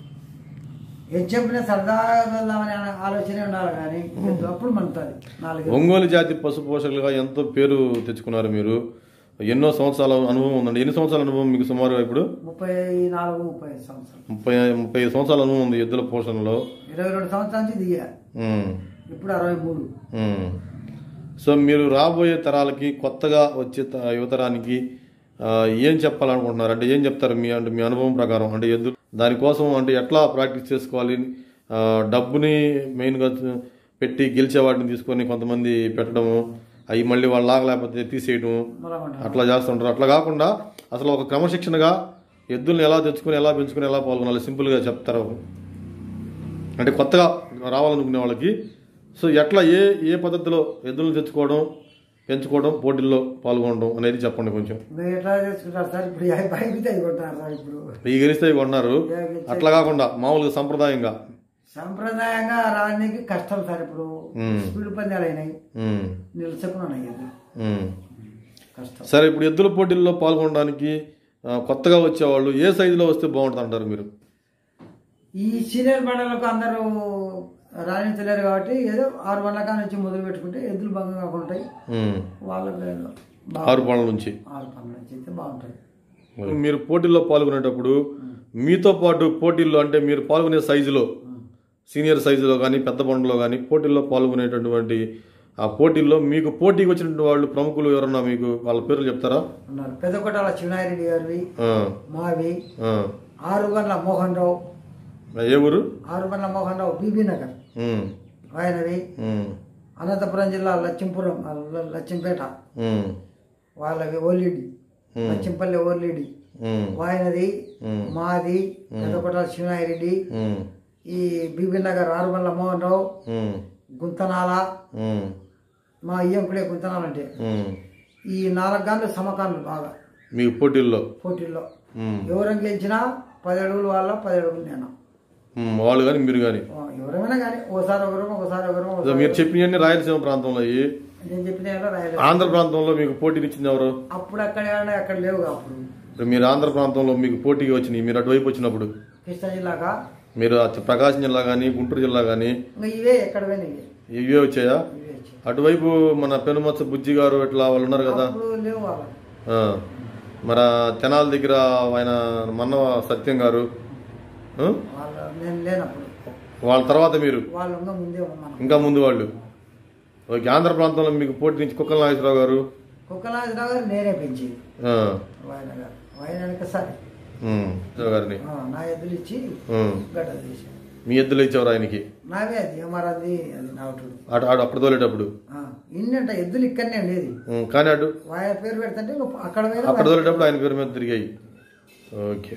ఏం చెప్పినా సరదాగా వెళ్దామని ఆలోచనే ఉండాలి కానీ ఎద్దు అప్పుడు మంటుంది. నాలుగు ఒంగోలు జాతి పశు పోషకులుగా ఎంతో పేరు తెచ్చుకున్నారు మీరు. ఎన్నో సంవత్సరాల అనుభవం ఉందండి. ఎన్ని సంవత్సరాల అనుభవం మీకు సుమారుగా ఇప్పుడు? ముప్పై నాలుగు ముప్పై ఐదు సంవత్సరాలు ముప్పై ముప్పై ఐదు సంవత్సరాల అనుభవం ఉంది ఎద్దుల పోషణలో. ఇరవై రెండు సంవత్సరాల నుంచి దిగా, ఉమ్, ఇప్పుడు అరవై మూడు. ఉమ్. సో మీరు రాబోయే తరాలకి కొత్తగా వచ్చే త- యువతరానికి ఆ, ఏం చెప్పాలనుకుంటున్నారు? అంటే ఏం చెప్తారు మీ అంటే మీ అనుభవం ప్రకారం? అంటే ఎద్దు దానికోసం అంటే ఎట్లా ప్రాక్టీస్ చేసుకోవాలి? ఆ, డబ్బుని మెయిన్గా పెట్టి గెలిచే వాటిని తీసుకొని కొంతమంది పెట్టడము, అవి మళ్ళీ వాళ్ళు లాగలేకపోతే తీసేయటము అట్లా చేస్తుంటారు. అట్లా కాకుండా అసలు ఒక క్రమశిక్షణగా ఎద్దుల్ని ఎలా తెచ్చుకొని ఎలా పెంచుకొని ఎలా పాల్గొనాలి సింపుల్గా చెప్తారు. అంటే కొత్తగా రావాలనుకునే వాళ్ళకి సో ఎట్లా ఏ ఏ పద్ధతిలో ఎద్దులను తెచ్చుకోవడం, పెంచుకోవడం, పోటీల్లో పాల్గొనడం అనేది చెప్పండి కొంచెం. మీరు ఎట్లా చేసుకుంటారు సార్? ఇప్పుడు బయట కొంటారు సార్. ఇప్పుడు ఈ గెలిస్తే కొన్నారు, అట్లా కాకుండా మామూలుగా సంప్రదాయంగా సంప్రదాయంగా రావడానికి కష్టం సార్. ఇప్పుడు ఉమ్. స్పీడ్ పందాలు అయినాయి, ఉమ్, నిలుచుకున్నాయి, అది ఉమ్. కష్టం. సరే ఇప్పుడు ఎద్దుల పోటీల్లో పాల్గొనడానికి ఆ, కొత్తగా వచ్చేవాళ్ళు ఏ సైజులో వస్తే బాగుంటుంది అంటారు మీరు? ఈ సీనియర్ బండలకు అందరూ రాణించలేరు కాబట్టి ఏదో ఆరు బండ్ల నుంచి మొదలు పెట్టుకుంటే ఎద్దులు బాగా కాకుండా ఉంటాయి. ఉమ్. వాళ్ళకి బాగా ఆరు పనుల నుంచి ఆరు పనుల నుంచి అయితే బాగుంటాయి. మీరు పోటీల్లో పాల్గొనేటప్పుడు మీతో పాటు పోటీల్లో అంటే మీరు పాల్గొనే సైజులో సీనియర్ సైజులో కానీ పెద్ద బండ్లో కానీ పోటీల్లో పాల్గొనేటటువంటి ఆ పోటీల్లో మీకు పోటీకి వచ్చినటువంటి వాళ్ళు ప్రముఖులు ఎవరన్నా మీకు వాళ్ళ పేర్లు చెప్తారా? ఉన్నారు. పెద్ద కొట్టాల చిన్నారెడ్డి గారివి, ఆ, మావి, ఆ. ఆరు బండ్ల మోహన్ రావు, ఏ ఊరు? ఆరు బండ్ల మోహన్ రావు బీబీ నగర్ ఉమ్, ఆయనవి, ఉమ్, అనంతపురం జిల్లా లక్ష్మీపురం లక్ష్మీపేట ఉమ్, వాళ్ళవి ఓలిడి, లక్ష్మీపల్లి ఓలిడి ఉమ్, వాయనది, మాది పెద్ద కొట్టాల చిన్నారెడ్డి, ఉమ్, ఈ బీబీ నగర్ ఆరు బండ్ల మోహన్ రావు, ఉమ్, గుంతనాల, ఉమ్, మా ఇయ్యంకుడే గుంతనాలు అంటే ఉమ్. ఈ నాలుగు గాన్లు సమకాన్లు బాగా మీకు పోటీల్లో పోటీల్లో ఉమ్, ఎవరైనా గెలిచినా పది అడుగులు వాళ్ళ పది అడుగులు నేను. ఉమ్, వాళ్ళు కానీ మీరు కానీ ఎవరైనా కానీ ఒకసారి ఒకరు ఒకసారి ఒకరు మీరు చెప్పినవన్నీ రాయలసీమ ప్రాంతంలో అయ్యి నేను చెప్పిన రాయలేదు. ఆంధ్ర ప్రాంతంలో మీకు పోటీనిచ్చింది ఎవరు? అప్పుడు అక్కడ ఏమన్నా అక్కడ లేవు. అప్పుడు ఇప్పుడు మీరు ఆంధ్ర ప్రాంతంలో మీకు పోటీకి వచ్చినాయి మీరు అటువైపు వచ్చినప్పుడు కృష్ణా జిల్లాగా మీరు ఆ ప్రకాశం జిల్లా కానీ గుంటూరు జిల్లా కానీ ఇంకా ఇవే ఎక్కడ పోయినా ఇవే ఇవే వచ్చాయా? ఇవే వచ్చాయి. అటువైపు మన పెనుమత్స బుజ్జి గారు ఇట్లా వాళ్ళు ఉన్నారు కదా. అప్పుడు లేవు వాళ్ళు. ఆ, మన తెనాల దగ్గర ఆయన మన్నవ సత్యం గారు ఆ? వాళ్ళు నేను లేనప్పుడు వాళ్ళ తర్వాత మీరు వాళ్ళు ఇంకా ముందే మనం ఇంకా ముందు వాళ్ళు. ఓకే. ఆంధ్ర ప్రాంతంలో మీకు పోటీ నుంచి కుక్కల నాగేశ్వరరావు గారు, కుక్కలాజరావు గారు నేనే పెంచేది. ఆ, ఆయన గారు ఆయన వెనక సరే ఉమ్, గారిని ఆ, నా ఎద్దులు ఇచ్చి ఉమ్. గడ్డ తీసి మీ ఎద్దులు ఇచ్చేవారు ఆయనకి? నావే అది ఏమారది అది నాటుడు. అటు అటు అప్పుడు తోలేటప్పుడు ఇన్నంట ఎద్దులు ఇక్కడనే లేదు. ఉమ్, కానీ అటు ఆయన పేరు పెడుతుంటే ఇంకా అక్కడ పోయినా అక్కడ తోలేటప్పుడు ఆయన పేరు మీద తిరిగాయి. ఓకే.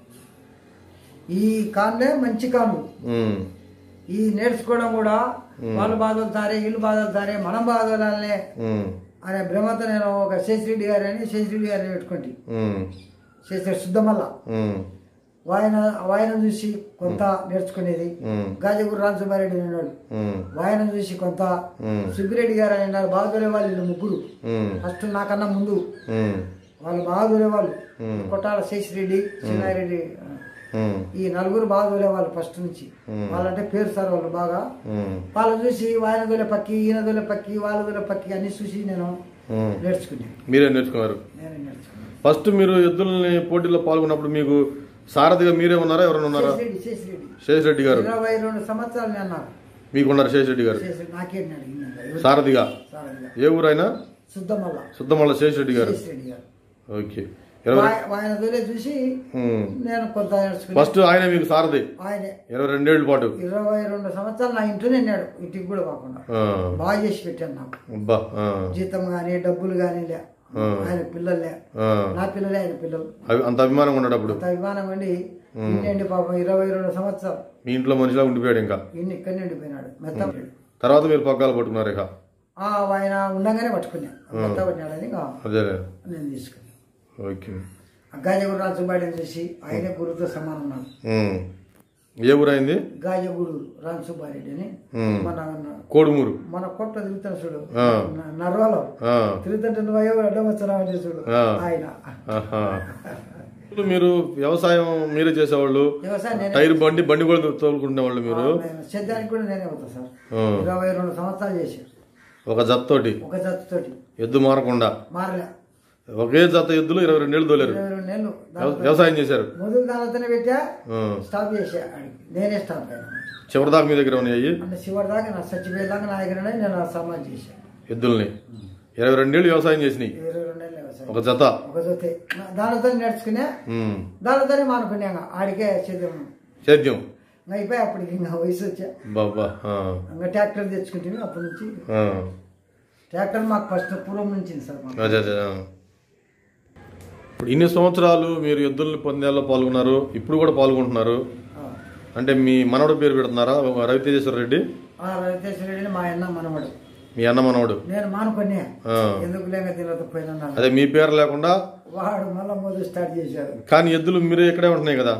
ఈ కాన్లే మంచి కాన్లు. ఉమ్, ఈ నేర్చుకోవడం కూడా వాళ్ళు బాధలుతారే వీళ్ళు బాధలుతారే మనం బాధలే ఉమ్, అనే భ్రమతో నేను ఒక శేషిరెడ్డి గారి అని శేషిరెడ్డి గారిని పెట్టుకుంటే ఉమ్, శేషిరెడ్డి శుద్ధమల్ల ఉమ్, వాయన వాయన చూసి కొంత నేర్చుకునేది. ఉమ్, గాజగురు రామసుబ్బారెడ్డి అన్నాడు ఉమ్, వాయన చూసి కొంత. ఉమ్, సుబ్బిరెడ్డి గారు అని అన్నారు బాధలే వాళ్ళు వీళ్ళు ముగ్గురు ఉమ్, ఫస్ట్ నాకన్నా ముందు ఉమ్, వాళ్ళు బాగా దూరేవాళ్ళు. కొట్టాల శేషిరెడ్డి, చిన్నారెడ్డి, ఈ నలుగురు బాగా దూరేవాళ్ళు ఫస్ట్ నుంచి. వాళ్ళంటే పేరు సార్ వాళ్ళు బాగా. వాళ్ళు చూసి ఆయన దూలే పక్కి, ఈయన దూలే పక్కి, వాళ్ళ దూలే పక్కి అన్ని చూసి నేను నేర్చుకున్నాను. మీరే నేర్చుకున్నారు? నేనే నేర్చుకున్నాను. ఫస్ట్ మీరు ఎద్దులని పోటీలో పాల్గొన్నప్పుడు మీకు సారథిగా మీరే ఉన్నారా, ఎవరైనా ఉన్నారా? శేషిరెడ్డి గారు ఇరవై రెండు సంవత్సరాలు నేను నాకు మీకున్నారు. శేషిరెడ్డి గారు నాకే అడిగింది సారథిగా. ఏ ఊరైనా? శుద్ధమల్ల. శుద్ధమల్ల శేషిరెడ్డి గారు. ఓకే. ఆయన దూరే చూసి నేను కొంత నేర్చుకున్నాను. ఫస్ట్ ఆయన మీకు సారథి ఆయనే ఇరవై రెండేళ్ల పాటు. ఇరవై రెండు సంవత్సరాలు నా ఇంట్లోనే ఉన్నాడు, ఇంటికి కూడా కాకుండా బాగా చేసి పెట్టాను నాకు. అబ్బా. జీతం గానీ డబ్బులు గానీ లే, ఆయన పిల్లలే, నా పిల్లలే ఆయన పిల్లలు. అంత అభిమానం ఉన్నాడు అప్పుడు? అంత అభిమానం అండి. ఇంటి పాపం ఇరవై రెండు సంవత్సరాలు మీ ఇంట్లో మనిషిలా ఉండిపోయాడు. ఇంకా ఇన్ని ఇక్కడనే ఉండిపోయినాడు. మెత్త తర్వాత మీరు పగ్గాలు పట్టుకున్నారు? ఇక ఆయన ఉండగానే పట్టుకున్నా, మెత్త పట్టినాడని అదే నేను తీసుకున్నాను. ఓకే. గాజగూడు రాజుబాడిని చూసి ఆయనే గురువుతో సమానం ఉన్నాడు. ఏ ఊరు అయింది? గాజగూడు రాజసుబ్బారెడ్డి అని మన కోడుమూరు మన కొట్ట తిరుగుతాను చూడు, నర్వాలో తిరుగుతుంటే నువ్వు అయ్యో అడ్డం వచ్చావు చూడు ఆయన. మీరు వ్యవసాయం మీరే చేసేవాళ్ళు? టైర్ బండి బండి కూడా తోలుకునే వాళ్ళు మీరు? సేద్యానికి కూడా నేనే అవుతా సార్. ఇరవై రెండు సంవత్సరాలు చేశారు ఒక జత్తతోటి. ఒక జత్తతోటి ఎద్దు మారకుండా. మారలే. ఒకే జత ఎద్దులు ఇరవై రెండు ఏళ్ళు తోలేరు. ఇరవై రెండు ఏళ్ళు వ్యవసాయం చేశారు. మొదలు దానితోనే పెట్టా, స్టాప్ చేసా. నేనే స్టాప్ అయినా. చివరి దాకా మీ దగ్గర ఉన్నాయి? అంటే చివరి దాకా నా చచ్చిపోయే దాకా నా దగ్గర నేను సమాజ్ చేశాను ఎద్దుల్ని. ఇరవై రెండేళ్ళు వ్యవసాయం చేసినాయి. ఇరవై రెండేళ్ళు వ్యవసాయం. ఒక జత ఒక జతే దానితో నేర్చుకునే, దానితోనే మానుకున్నా. ఆడికే సేద్యం సేద్యం అయిపోయి అప్పటికి ఇంకా వయసు వచ్చా. బాబా. ఇంకా ట్రాక్టర్ తెచ్చుకుంటే అప్పటి నుంచి ట్రాక్టర్ మాకు ఫస్ట్ పూర్వం నుంచి సార్. ఇప్పుడు ఇన్ని సంవత్సరాలు మీరు ఎద్దుల్ని పందాల్లో పాల్గొన్నారు, ఇప్పుడు కూడా పాల్గొంటున్నారు. అంటే మీ మనవడు పేరు పెడుతున్నారా? రవితేజేశ్వర రెడ్డి. రవితేశ్వర రెడ్డి మా అన్న మనవడు. మీ అన్న మనవడు. నేను మానుకునే ఎందుకు లేక తెలియకపోయినా. అదే మీ పేరు లేకుండా వాడు మళ్ళీ మొదలు స్టార్ట్ చేశాడు. కానీ ఎద్దులు మీరే ఇక్కడే ఉంటున్నాయి కదా?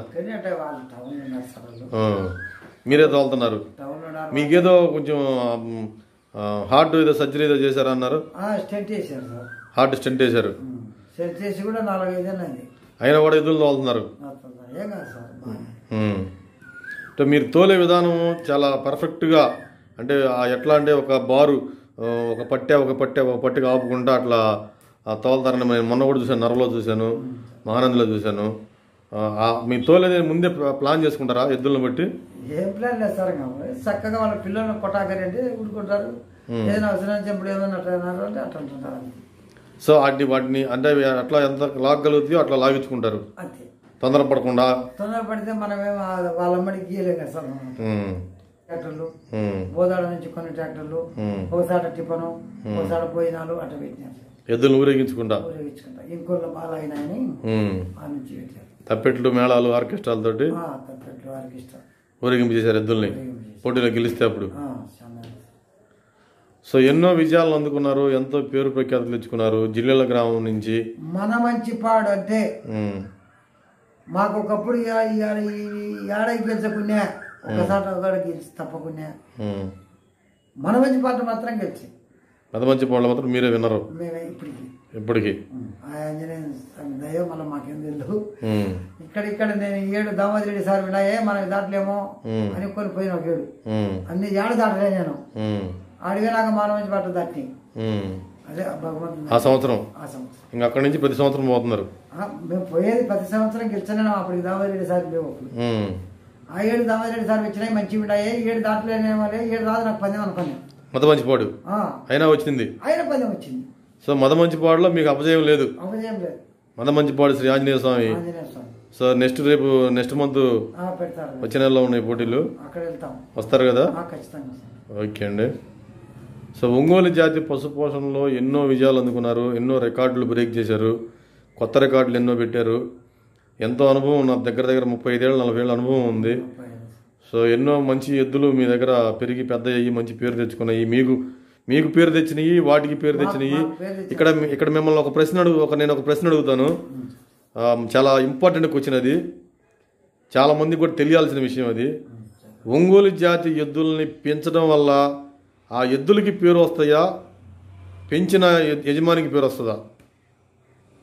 మీరే తోలుతున్నారు. మీకేదో కొంచెం హార్ట్ ఏదో సర్జరీ ఏదో చేశారన్నారు. స్టెంట్ చేశారు సార్. హార్ట్ స్టెంట్ వేశారు. స్టెంట్ చేసి కూడా నాలుగైదు అయింది. అయినా కూడా ఎద్దులు తోలుతున్నారు. ఏం కాదు సార్. అంటే మీరు తోలే విధానం చాలా పర్ఫెక్ట్గా, అంటే ఎట్లా అంటే ఒక బారు ఒక పట్టె ఒక పట్టె ఒక పట్టెకి ఆపుకుంటా అట్లా తోలుతారని నేను మొన్న కూడా చూశాను, నరలో చూశాను, మహానందిలో చూశాను. మీ తోలే ముందే ప్లాన్ చేసుకుంటారా ఎద్దులను బట్టి? ఏం ప్లాన్ లేదు సార్. చక్కగా వాళ్ళ పిల్లల్ని కొట్టాకరి అంటే ఊరుకుంటారు. ఏదైనా అవసరం చెప్పుడు ఏమన్నా అట్లా అంటే అట్లా అంటుంటారు. సో వాటిని వాటిని అంటే అట్లా ఎంత లాగలుగుతాయో అట్లా లాగించుకుంటారు. అంతే, తొందరపడకుండా. తొందరపడితే మనమేమో వాళ్ళ అమ్మడికి గీయలేం కదా సార్. ట్రాక్టర్లు బోదాడ నుంచి కొన్ని ట్రాక్టర్లు, ఒకసారి టిఫను, ఒకసారి భోజనాలు అట్లా పెట్టినారు. ఎద్దులను ఊరేగించుకుంటా ఊరేగించుకుంటా ఇంకోళ్ళు బాగా అయినాయని ఆ నుంచి పెట్టారు. తప్పెట్లు మేళాలు ఆర్కెస్ట్రాలతోటి తప్పెట్లు ఆర్కెస్ట్రా ఊరేగింపు చేశారు ఎద్దుల్ని పోటీలో గెలిస్తే అప్పుడు. సో ఎన్నో విజయాలను అందుకున్నారు, ఎంతో పేరు ప్రఖ్యాతులు తెచ్చుకున్నారు జిల్లాల గ్రామం నుంచి. మన మంచి పాడు అంటే మాకు ఒకప్పుడు ఏడాది గెలిచకున్నా, ఒకసారి ఒకటి గెలిచి తప్పకున్నా. మన మంచి పాట మాత్రం గెలిచి మన మంచి పాటలు మాత్రం మీరే విన్నారు మేమే ఇప్పటికి ఇప్పటికి. ఆంజనేయ దయ మళ్ళీ మాకేం తెలియదు. ఇక్కడ ఇక్కడ నేను ఏడు దామోదరెడ్డి సార్ వినాయే మనకి దాటలేమో అని కొని పోయిన ఒక ఏడు అన్ని ఏడు దాటలే నేను. అడిగినాక మన మంచి పాట దాటి అదే భగవంతుడు ఆ సంవత్సరం. ఆ సంవత్సరం ఇంకా అక్కడి నుంచి ప్రతి సంవత్సరం పోతున్నారు. మేము పోయేది ప్రతి సంవత్సరం గెలిచాను. అప్పటికి దామోదరెడ్డి సార్ లేవు. ఆ ఏడు దామోదరెడ్డి సార్ వచ్చినాయి మంచి వినాయే. ఏడు దాటలేనేమోలే, ఏడు రాదు నాకు పందెం అనుకున్నాను. మదమంచిపాడు అయినా వచ్చింది, అయినా పందెం వచ్చింది. సో మదమంచిపాడులో మీకు అపజయం లేదు. అపజయం లేదు. మదమంచిపాడు శ్రీ ఆంజనేయ స్వామి. ఆంజనేయ స్వామి. సో నెక్స్ట్ రేపు నెక్స్ట్ మంత్ పెడతారు, వచ్చే నెలలో ఉన్నాయి పోటీలు. అక్కడ వెళ్తాం. వస్తారు కదా? ఖచ్చితంగా. ఓకే అండి. సో ఒంగోలు జాతి పశు పోషణలో ఎన్నో విజయాలు అందుకున్నారు, ఎన్నో రికార్డులు బ్రేక్ చేశారు, కొత్త రికార్డులు ఎన్నో పెట్టారు. ఎంతో అనుభవం, నా దగ్గర దగ్గర ముప్పై ఐదేళ్ళు నలభై ఏళ్ళ అనుభవం ఉంది. సో ఎన్నో మంచి ఎద్దులు మీ దగ్గర పెరిగి పెద్ద అయ్యి మంచి పేరు తెచ్చుకున్నాయి. మీకు మీకు పేరు తెచ్చినాయి, వాటికి పేరు తెచ్చినాయి. ఇక్కడ ఇక్కడ మిమ్మల్ని ఒక ప్రశ్న అడుగు ఒక నేను ఒక ప్రశ్న అడుగుతాను. చాలా ఇంపార్టెంట్ క్వశ్చన్ అది, చాలా మందికి కూడా తెలియాల్సిన విషయం అది. ఒంగోలు జాతి ఎద్దుల్ని పెంచడం వల్ల ఆ ఎద్దులకి పేరు వస్తాయా, పెంచిన యజమానికి పేరు వస్తుందా?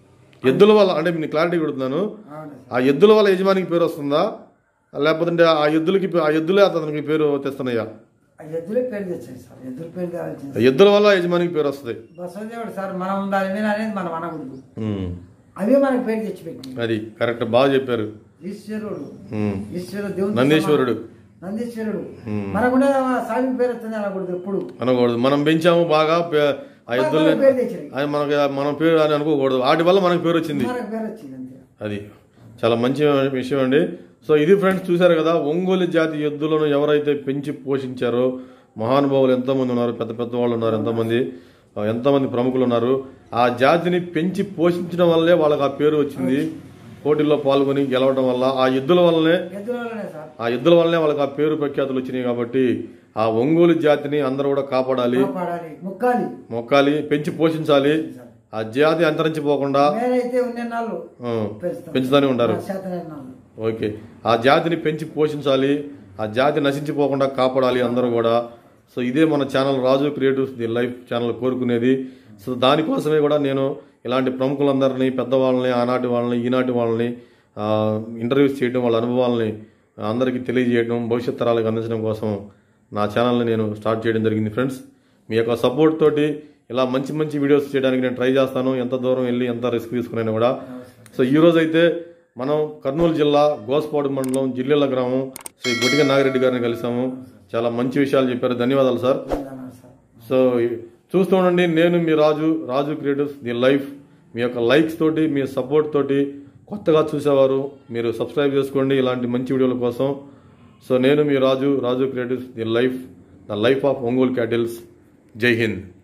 ఎద్దుల వల్ల అంటే నేను క్లారిటీ కొడుతున్నాను, అవును ఆ ఎద్దుల వల్ల యజమానికి పేరు వస్తుందా లేకపోతే ఆ ఎద్దులకి ఆ ఎద్దులే అతనికి పేరు తెస్తున్నాయా? ఆ ఎద్దులే పేరు తెచ్చాయి సార్, ఎద్దుల పేరు తేవాల్సింది. ఎద్దుల వల్ల యజమానికి పేరు వస్తుంది. బసవదేవుడు సార్ మనం దాని మీద అనేది మనం అనకూడదు, ఉమ్. అవే మనకు పేరు తెచ్చిపెట్టి. అది కరెక్ట్, బాగా చెప్పారు. ఈశ్వరుడు ఉమ్. ఈశ్వరుడు దేవుడు నందీశ్వరుడు నందీశ్వరుడు మనకుండా సాగి పేరు వస్తుంది అనకూడదు ఎప్పుడు అనకూడదు. మనం పెంచాము బాగా పే- ఆ ఎద్దుల్ని పేరు తెచ్చినాయి, అది మనకి మన పేరు అని అనుకోకూడదు, వాటి వల్ల మనకు పేరు వచ్చింది. మనకు పేరు వచ్చింది అంతే. అది చాలా మంచి విషయం అండి. సో ఇది ఫ్రెండ్స్, చూశారు కదా, ఒంగోలు జాతి ఎద్దులను ఎవరైతే పెంచి పోషించారో మహానుభావులు ఎంతోమంది ఉన్నారు, పెద్ద పెద్ద వాళ్ళు ఉన్నారు, ఎంతోమంది ఎంతోమంది ప్రముఖులు ఉన్నారు. ఆ జాతిని పెంచి పోషించడం వల్లే వాళ్ళకి ఆ పేరు వచ్చింది. పోటీల్లో పాల్గొని గెలవడం వల్ల ఆ ఎద్దుల వల్లనే ఎద్దులనే సార్, ఆ ఎద్దుల వల్లనే వాళ్ళకి ఆ పేరు ప్రఖ్యాతులు వచ్చినాయి. కాబట్టి ఆ ఒంగోలు జాతిని అందరూ కూడా కాపాడాలి, కాపాడాలి, మొక్కాలి, మొక్కాలి, పెంచి పోషించాలి. ఆ జాతి అంతరించిపోకుండా నేనైతే ఉన్నెన్నాళ్ళు ఆ, పెంచుతాను. పెంచుతానే ఉంటారు. శాతనెన్నాళ్ళు. ఓకే, ఆ జాతిని పెంచి పోషించాలి, ఆ జాతి నశించిపోకుండా కాపాడాలి అందరూ కూడా. సో ఇదే మన channel Raju creatives the life channel కోరుకునేది. సో దానికోసమే కూడా నేను ఇలాంటి ప్రముఖులందరినీ, పెద్దవాళ్ళని, ఆనాటి వాళ్ళని, ఈనాటి వాళ్ళని ఇంటర్వ్యూస్ చేయడం, వాళ్ళ అనుభవాలని అందరికీ తెలియజేయడం, భవిష్యత్ తరాలకు అందించడం కోసం నా ఛానల్ని నేను స్టార్ట్ చేయడం జరిగింది. ఫ్రెండ్స్, మీ యొక్క సపోర్ట్ తోటి ఇలా మంచి మంచి వీడియోస్ చేయడానికి నేను ట్రై చేస్తాను, ఎంత దూరం వెళ్ళి ఎంత రిస్క్ తీసుకునైనా కూడా. సో ఈరోజు అయితే మనం కర్నూలు జిల్లా గోస్పాడు మండలం జిల్లెల గ్రామం శ్రీ గొటిక నాగిరెడ్డి గారిని కలిసాము. చాలా మంచి విషయాలు చెప్పారు, ధన్యవాదాలు సార్. సో చూస్తూ ఉండండి, నేను మీ Raju Raju creatives the life. మీ యొక్క లైక్స్ తోటి, మీ సపోర్ట్ తోటి కొత్తగా చూసేవారు మీరు సబ్స్క్రైబ్ చేసుకోండి ఇలాంటి మంచి వీడియోల కోసం. సో నేను మీ Raju Raju creatives the life, the life of Ongole cattles. Jai Hind.